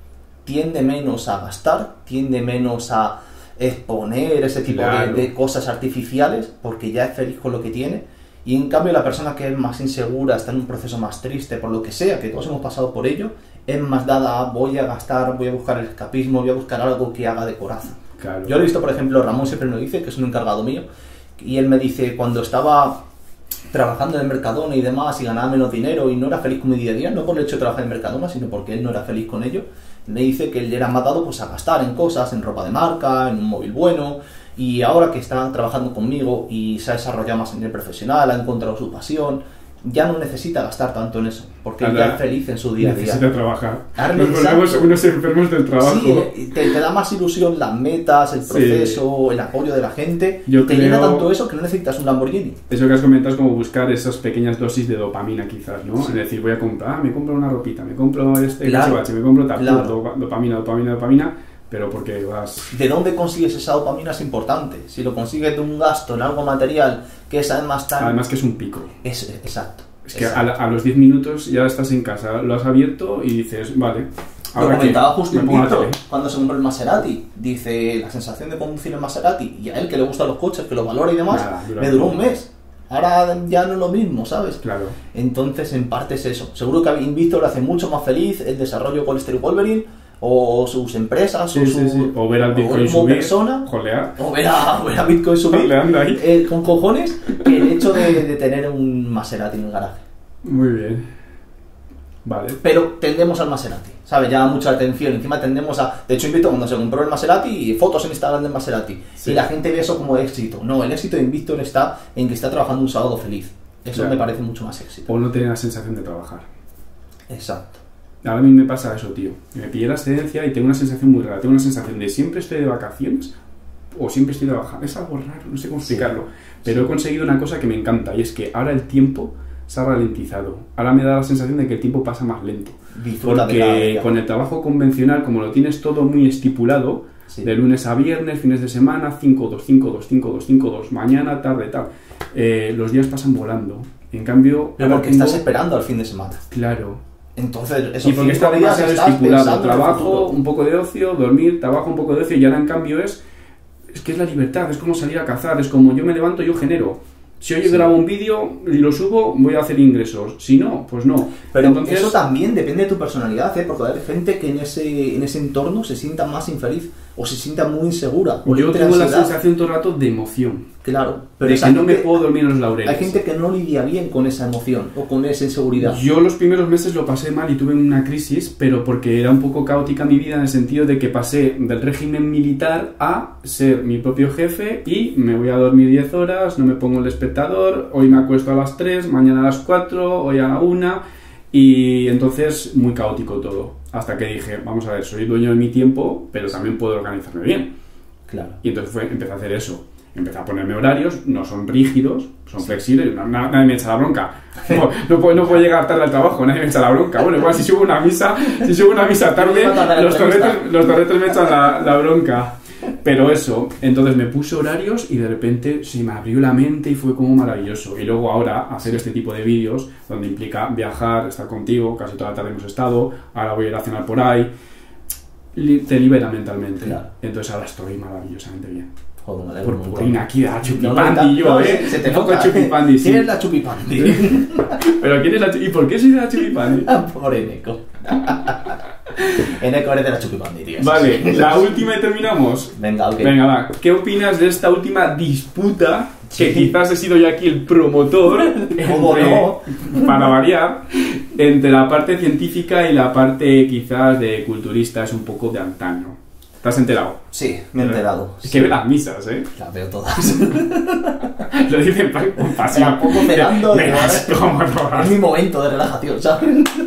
tiende menos a gastar, tiende menos a exponer ese tipo Claro. de, de cosas artificiales porque ya es feliz con lo que tiene. Y en cambio la persona que es más insegura, está en un proceso más triste, por lo que sea, que todos hemos pasado por ello, es más dada a voy a gastar, voy a buscar el escapismo, voy a buscar algo que haga de coraza. Claro. Yo lo he visto, por ejemplo, Ramón siempre me lo dice, que es un encargado mío, y él me dice, cuando estaba trabajando en el Mercadona y demás y ganaba menos dinero y no era feliz con mi día a día, no por el hecho de trabajar en Mercadona, sino porque él no era feliz con ello, me dice que él era más dado pues, a gastar en cosas, en ropa de marca, en un móvil bueno, y ahora que está trabajando conmigo y se ha desarrollado más a nivel profesional, ha encontrado su pasión, ya no necesita gastar tanto en eso, porque él ya es feliz en su día a día. Necesita trabajar. Ahora, Nos exacto. volvemos unos enfermos del trabajo. Sí, te, te da más ilusión las metas, el proceso, el apoyo de la gente. Yo y te llena creo- tanto eso que no necesitas un Lamborghini. Eso que has comentado es como buscar esas pequeñas dosis de dopamina quizás, ¿no? Sí. Es decir, voy a comprar, ah, me compro una ropita, me compro este Claro, cachivache, me compro tal, claro. dopa- dopamina, dopamina, dopamina, pero porque vas... ¿De dónde consigues esa dopamina? Es importante. Si lo consigues de un gasto en algo material que es además tan... Además que es un pico. Es, exacto. Es que a, exacto. la- a los diez minutos ya estás en casa, lo has abierto y dices, vale, Lo ahora qué, comentaba justo me en pongo la Víctor tele. cuando se compró el Maserati. Dice, la sensación de conducir el Maserati y a él que le gustan los coches, que lo valora y demás, Nada, dura me un duró poco. un mes. Ahora ya no es lo mismo, ¿sabes? Claro. Entonces, en parte es eso. Seguro que a Víctor le hace mucho más feliz el desarrollo con Esther Wolverine, o sus empresas, Sí, o, sí, su, sí. O ver al o Bitcoin como subir, persona, jolear. o ver a, o ver a Bitcoin subir Joleando ahí. eh, con cojones, que el hecho de, de tener un Maserati en el garaje. Muy bien. Vale. Pero tendemos al Maserati, ¿sabes? Llama mucha atención. Encima tendemos a... De hecho, invito cuando se compró el Maserati y fotos en Instagram del Maserati. Sí. Y la gente ve eso como éxito. No, el éxito de Invictor está en que está trabajando un sábado feliz. Eso Claro. me parece mucho más éxito. O no tener la sensación de trabajar. Exacto. Ahora a mí me pasa eso, tío. Me pillé la excedencia y tengo una sensación muy rara. Tengo una sensación de siempre estoy de vacaciones o siempre estoy trabajando. Es algo raro, no sé cómo explicarlo. Pero Sí. he conseguido una cosa que me encanta y es que ahora el tiempo se ha ralentizado. Ahora me da la sensación de que el tiempo pasa más lento. Disfruta de cada Porque día. con el trabajo convencional, como lo tienes todo muy estipulado, Sí. de lunes a viernes, fines de semana, cinco, dos, cinco, dos, cinco, dos, cinco, dos, mañana, tarde, tal, eh, los días pasan volando. En cambio, Pero ahora porque tengo- estás esperando al fin de semana. Claro. Entonces, esos Y porque está cinco días demasiado estás estipulado. pensando en el Trabajo, futuro. un poco de ocio, dormir, trabajo, un poco de ocio, y ahora en cambio es, es que es la libertad, es como salir a cazar, es como yo me levanto, yo genero. Si hoy Sí. grabo un vídeo y lo subo, voy a hacer ingresos. Si no, pues no. Pero Entonces, eso también depende de tu personalidad, ¿eh? Porque hay gente que en ese, en ese entorno se sienta más infeliz o se sienta muy insegura. O le yo entra tengo la ansiedad. sensación todo el rato de emoción. Claro, pero de esa que no me gente- puedo dormir en los laureles. hay gente que no lidia bien con esa emoción o con esa inseguridad. Yo los primeros meses lo pasé mal y tuve una crisis, pero porque era un poco caótica mi vida en el sentido de que pasé del régimen militar a ser mi propio jefe y me voy a dormir diez horas, no me pongo el despertador, hoy me acuesto a las tres, mañana a las cuatro, hoy a la una, y entonces muy caótico todo. Hasta que dije, vamos a ver, soy dueño de mi tiempo, pero también puedo organizarme bien. Claro. Y entonces fue, empecé a hacer eso. Empecé a ponerme horarios, no son rígidos, son flexibles, na- na- nadie me echa la bronca. No, no, puedo, no puedo llegar tarde al trabajo, nadie me echa la bronca. Bueno, igual si subo una misa, si subo una misa tarde, Llego tarde a la los entrevista. torretes, los torretes me echan la, la bronca. Pero eso, entonces me puse horarios y de repente se me abrió la mente y fue como maravilloso. Y luego ahora hacer este tipo de vídeos, donde implica viajar, estar contigo, casi toda la tarde hemos estado, ahora voy a ir a cenar por ahí, li- te libera mentalmente. Claro. Entonces ahora estoy maravillosamente bien. Joder, me alegro un montón. Purpurina aquí de la No, chupipandi no, yo, no, eh. se te Un poco nota. chupipandi, sí. ¿Quién es la chupipandi? Pero ¿quién es la chu- ¿Y por qué soy de la chupipandi? Por Eneco. Eneco eres de la chupipandi, tío. Vale, la última y terminamos. Venga, ok. Venga, va. ¿Qué opinas de esta última disputa? Que Sí. quizás he sido yo aquí el promotor, ¿Cómo entre- no? para variar, entre la parte científica y la parte quizás de culturista, es un poco de antaño. ¿Te has enterado? Sí, me he enterado. Es que ve las misas, ¿eh? Las veo todas. Lo dicen pa- con pasión. Me la pongo cenando, Verás digo, cómo no vas. Es mi momento de relajación, ¿sabes?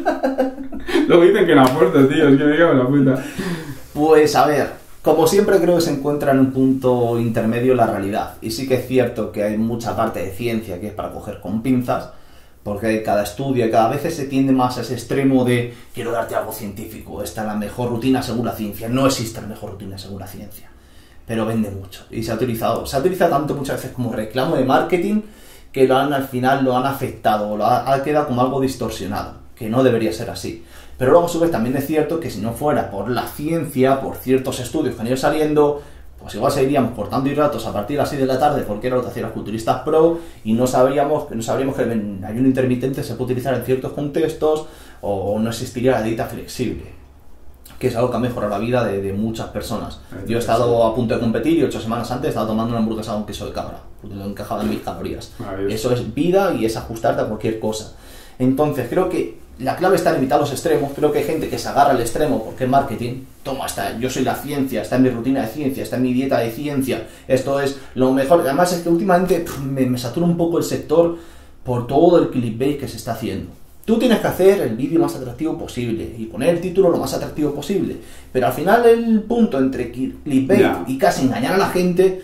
Luego dicen que la puerta, tío, es que me cago en la puta. Pues a ver, como siempre creo que se encuentra en un punto intermedio la realidad. Y sí que es cierto que hay mucha parte de ciencia que es para coger con pinzas, porque cada estudio, cada vez se tiende más a ese extremo de quiero darte algo científico, esta es la mejor rutina según la ciencia. No existe la mejor rutina según la ciencia, pero vende mucho. Y se ha utilizado, se ha utilizado tanto muchas veces como reclamo de marketing que lo han, al final lo han afectado, lo ha, ha quedado como algo distorsionado, que no debería ser así. Pero luego a su vez también es cierto que si no fuera por la ciencia, por ciertos estudios que han ido saliendo, pues igual seguiríamos cortando hidratos a partir de las seis de la tarde, porque era lo que hacían los culturistas pro, y no sabríamos, no sabríamos que el ayuno intermitente se puede utilizar en ciertos contextos, o no existiría la dieta flexible, que es algo que ha mejorado la vida de, de muchas personas. Yo he estado a punto de competir y ocho semanas antes estaba tomando una hamburguesa con queso de cabra, porque lo encajaba en mis calorías. Maravilloso. Eso es vida y es ajustarte a cualquier cosa. Entonces creo que la clave está en evitar los extremos. Creo que hay gente que se agarra al extremo porque es marketing. Toma, está, yo soy la ciencia, está en mi rutina de ciencia, está en mi dieta de ciencia. Esto es lo mejor. Además es que últimamente pff, me, me satura un poco el sector por todo el clickbait que se está haciendo. Tú tienes que hacer el vídeo más atractivo posible y poner el título lo más atractivo posible. Pero al final el punto entre clickbait Ya. y casi engañar a la gente,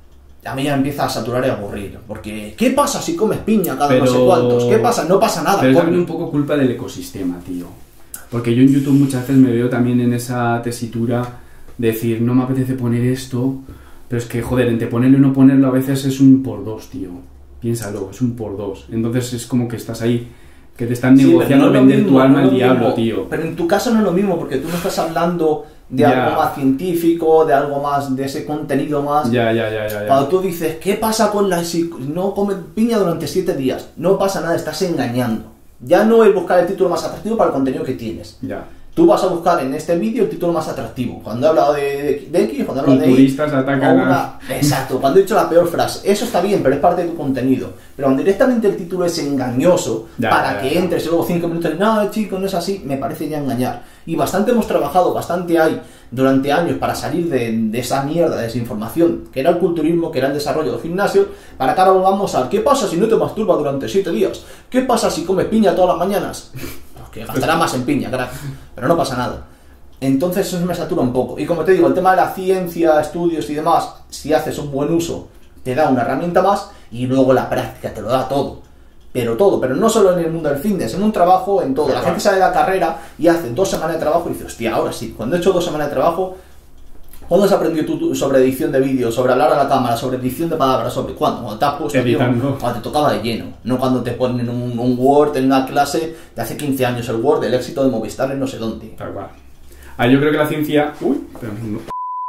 a mí ya empieza a saturar y a aburrir. Porque, ¿qué pasa si comes piña cada Pero- no sé cuántos? ¿Qué pasa? No pasa nada. Pero es coño. también un poco culpa del ecosistema, tío. Porque yo en YouTube muchas veces me veo también en esa tesitura de decir, no me apetece poner esto, pero es que, joder, entre ponerlo y no ponerlo a veces es un por dos, tío. Piénsalo, es un por dos. Entonces es como que estás ahí, que te están Sí, pero negociando no es lo vender mismo, tu alma no es al lo diablo, mismo. tío. Pero en tu caso no es lo mismo, porque tú no estás hablando de Ya. algo más científico, de algo más, de ese contenido más. Ya, ya, ya, ya. ya. Cuando tú dices, ¿qué pasa con la si no comes piña durante siete días? No pasa nada, estás engañando. Ya no es buscar el título más atractivo para el contenido que tienes. Ya. Tú vas a buscar en este vídeo el título más atractivo. Cuando he hablado de, de, de X, cuando he hablado de Y, Culturistas atacan una... a... Exacto, cuando he dicho la peor frase. Eso está bien, pero es parte de tu contenido. Pero cuando directamente el título es engañoso, Ya, para ya, que ya. entres y luego cinco minutos y no, chico, no es así, me parece ya engañar. Y bastante hemos trabajado, bastante hay durante años para salir de, de esa mierda, de desinformación, que era el culturismo, que era el desarrollo del gimnasio, para que ahora volvamos al ¿qué pasa si no te masturbas durante siete días? ¿Qué pasa si comes piña todas las mañanas? Pues que gastará más en piña, crack, pero no pasa nada. Entonces eso me satura un poco. Y como te digo, el tema de la ciencia, estudios y demás, si haces un buen uso, te da una herramienta más y luego la práctica te lo da todo. Pero todo, pero no solo en el mundo del fitness, en un trabajo, en todo. La gente sale de la carrera y hace dos semanas de trabajo y dice, hostia, ahora sí, cuando he hecho dos semanas de trabajo, ¿cuándo has aprendido tú sobre edición de vídeo, sobre hablar a la cámara, sobre edición de palabras, sobre cuándo? Cuando te has puesto, tío, Editando. cuando te tocaba de lleno, no cuando te ponen un, un Word en una clase de hace quince años, el Word, el éxito de Movistar en no sé dónde. Tal cual. Ah, yo creo que la ciencia... Uy, pero no.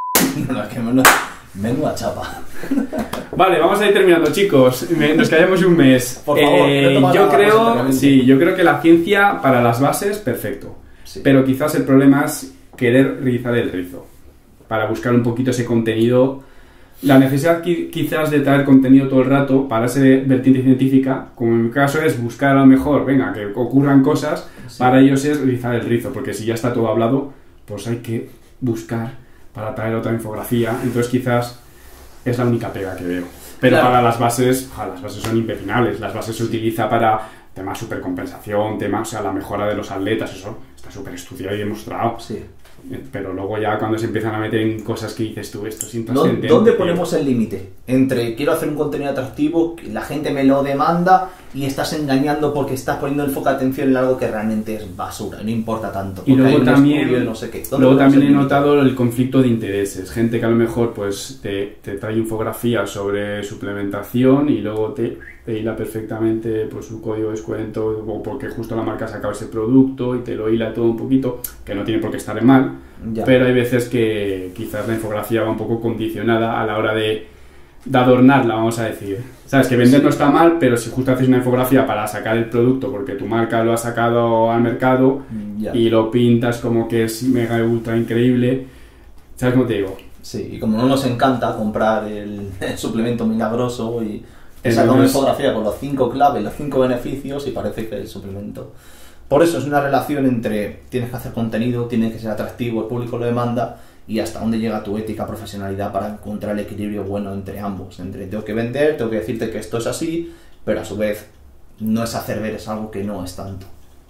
No, es que menuda, menuda chapa. Vale, vamos a ir terminando, chicos. Me- nos callamos un mes. Por favor, Eh, quiero tomar yo la creo, cosita, sí, yo creo que la ciencia para las bases, perfecto. Sí. Pero quizás el problema es querer rizar el rizo. Para buscar un poquito ese contenido. La necesidad qui- quizás de traer contenido todo el rato para esa vertiente científica, como en mi caso es buscar a lo mejor, venga, que ocurran cosas, Sí. para ellos es rizar el rizo, porque si ya está todo hablado, pues hay que buscar para traer otra infografía. Entonces quizás es la única pega que veo. Pero Claro. para las bases, ja, las bases son impepinables. Las bases se utiliza para temas supercompensación, temas, o sea, la mejora de los atletas, eso está súper estudiado y demostrado. Sí. Pero luego ya cuando se empiezan a meter en cosas que dices tú, esto es ¿Dó- intrascendente. ¿Dónde tío. ponemos el límite? Entre quiero hacer un contenido atractivo, que la gente me lo demanda y estás engañando porque estás poniendo el foco de atención en algo que realmente es basura, no importa tanto. Y porque hay luego un también, estudio y no sé qué. ¿Dónde luego ponemos también el he límite? notado el conflicto de intereses. Gente que a lo mejor pues te, te trae infografías sobre suplementación y luego te, te hila perfectamente pues su código de descuento o porque justo la marca ha sacado ese producto y te lo hila todo un poquito, que no tiene por qué estar mal, Ya. pero hay veces que quizás la infografía va un poco condicionada a la hora de, de adornarla, vamos a decir. Sabes que vender no está mal, pero si justo haces una infografía para sacar el producto porque tu marca lo ha sacado al mercado Ya. y lo pintas como que es mega ultra increíble, ¿sabes cómo te digo? Sí, y como no nos encanta comprar el, el suplemento milagroso y te saca una Entonces- infografía con los cinco claves, los cinco beneficios y parece que el suplemento. Por eso es una relación entre tienes que hacer contenido, tienes que ser atractivo, el público lo demanda y hasta dónde llega tu ética, profesionalidad para encontrar el equilibrio bueno entre ambos. Entre tengo que vender, tengo que decirte que esto es así, pero a su vez no es hacer ver, es algo que no es tanto.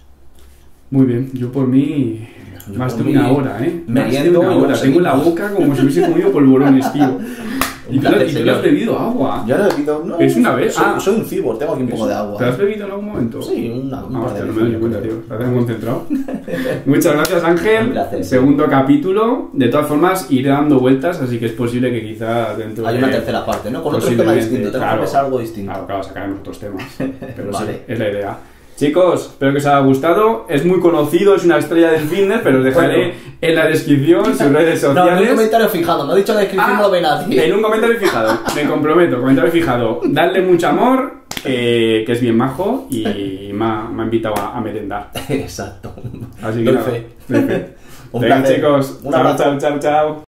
Muy bien, yo por mí Yo más por de mí una hora, ¿eh? me Más de riendo una y hora, luego tengo la seguimos. boca como si hubiese comido polvorones, tío. Y tú, Dale, y tú le señor. has bebido agua. Yo no he bebido, no, ¿Es una vez? Soy, Ah. soy un cibor, tengo aquí un poco de agua. ¿Te has bebido en algún momento? Sí, una, un Ah, par de hostia, no veces. me doy yo cuenta, creo. tío. Estás tan concentrado. Muchas gracias, Ángel. Un placer, sí. Segundo capítulo. De todas formas, iré dando vueltas, así que es posible que quizá dentro Hay de... una tercera parte, ¿no? Con otro tema posiblemente, distinto, tengo claro. que pensar algo distinto. Claro, claro, sacaremos otros temas. Pero Vale. sí, es la idea. Chicos, espero que os haya gustado. Es muy conocido, es una estrella del fitness, pero os dejaré Bueno. en la descripción sus redes No, en sociales. un comentario fijado, no he dicho la descripción, Ah, no lo ve nadie. En un comentario fijado, me comprometo, comentario fijado. Dadle mucho amor, que, que es bien majo y me ha, me ha invitado a, a merendar. Exacto. Así que Doy nada, fe. doy fe. Un Venga, placer. chicos, Un chao, abrazo. chao, chao, chao.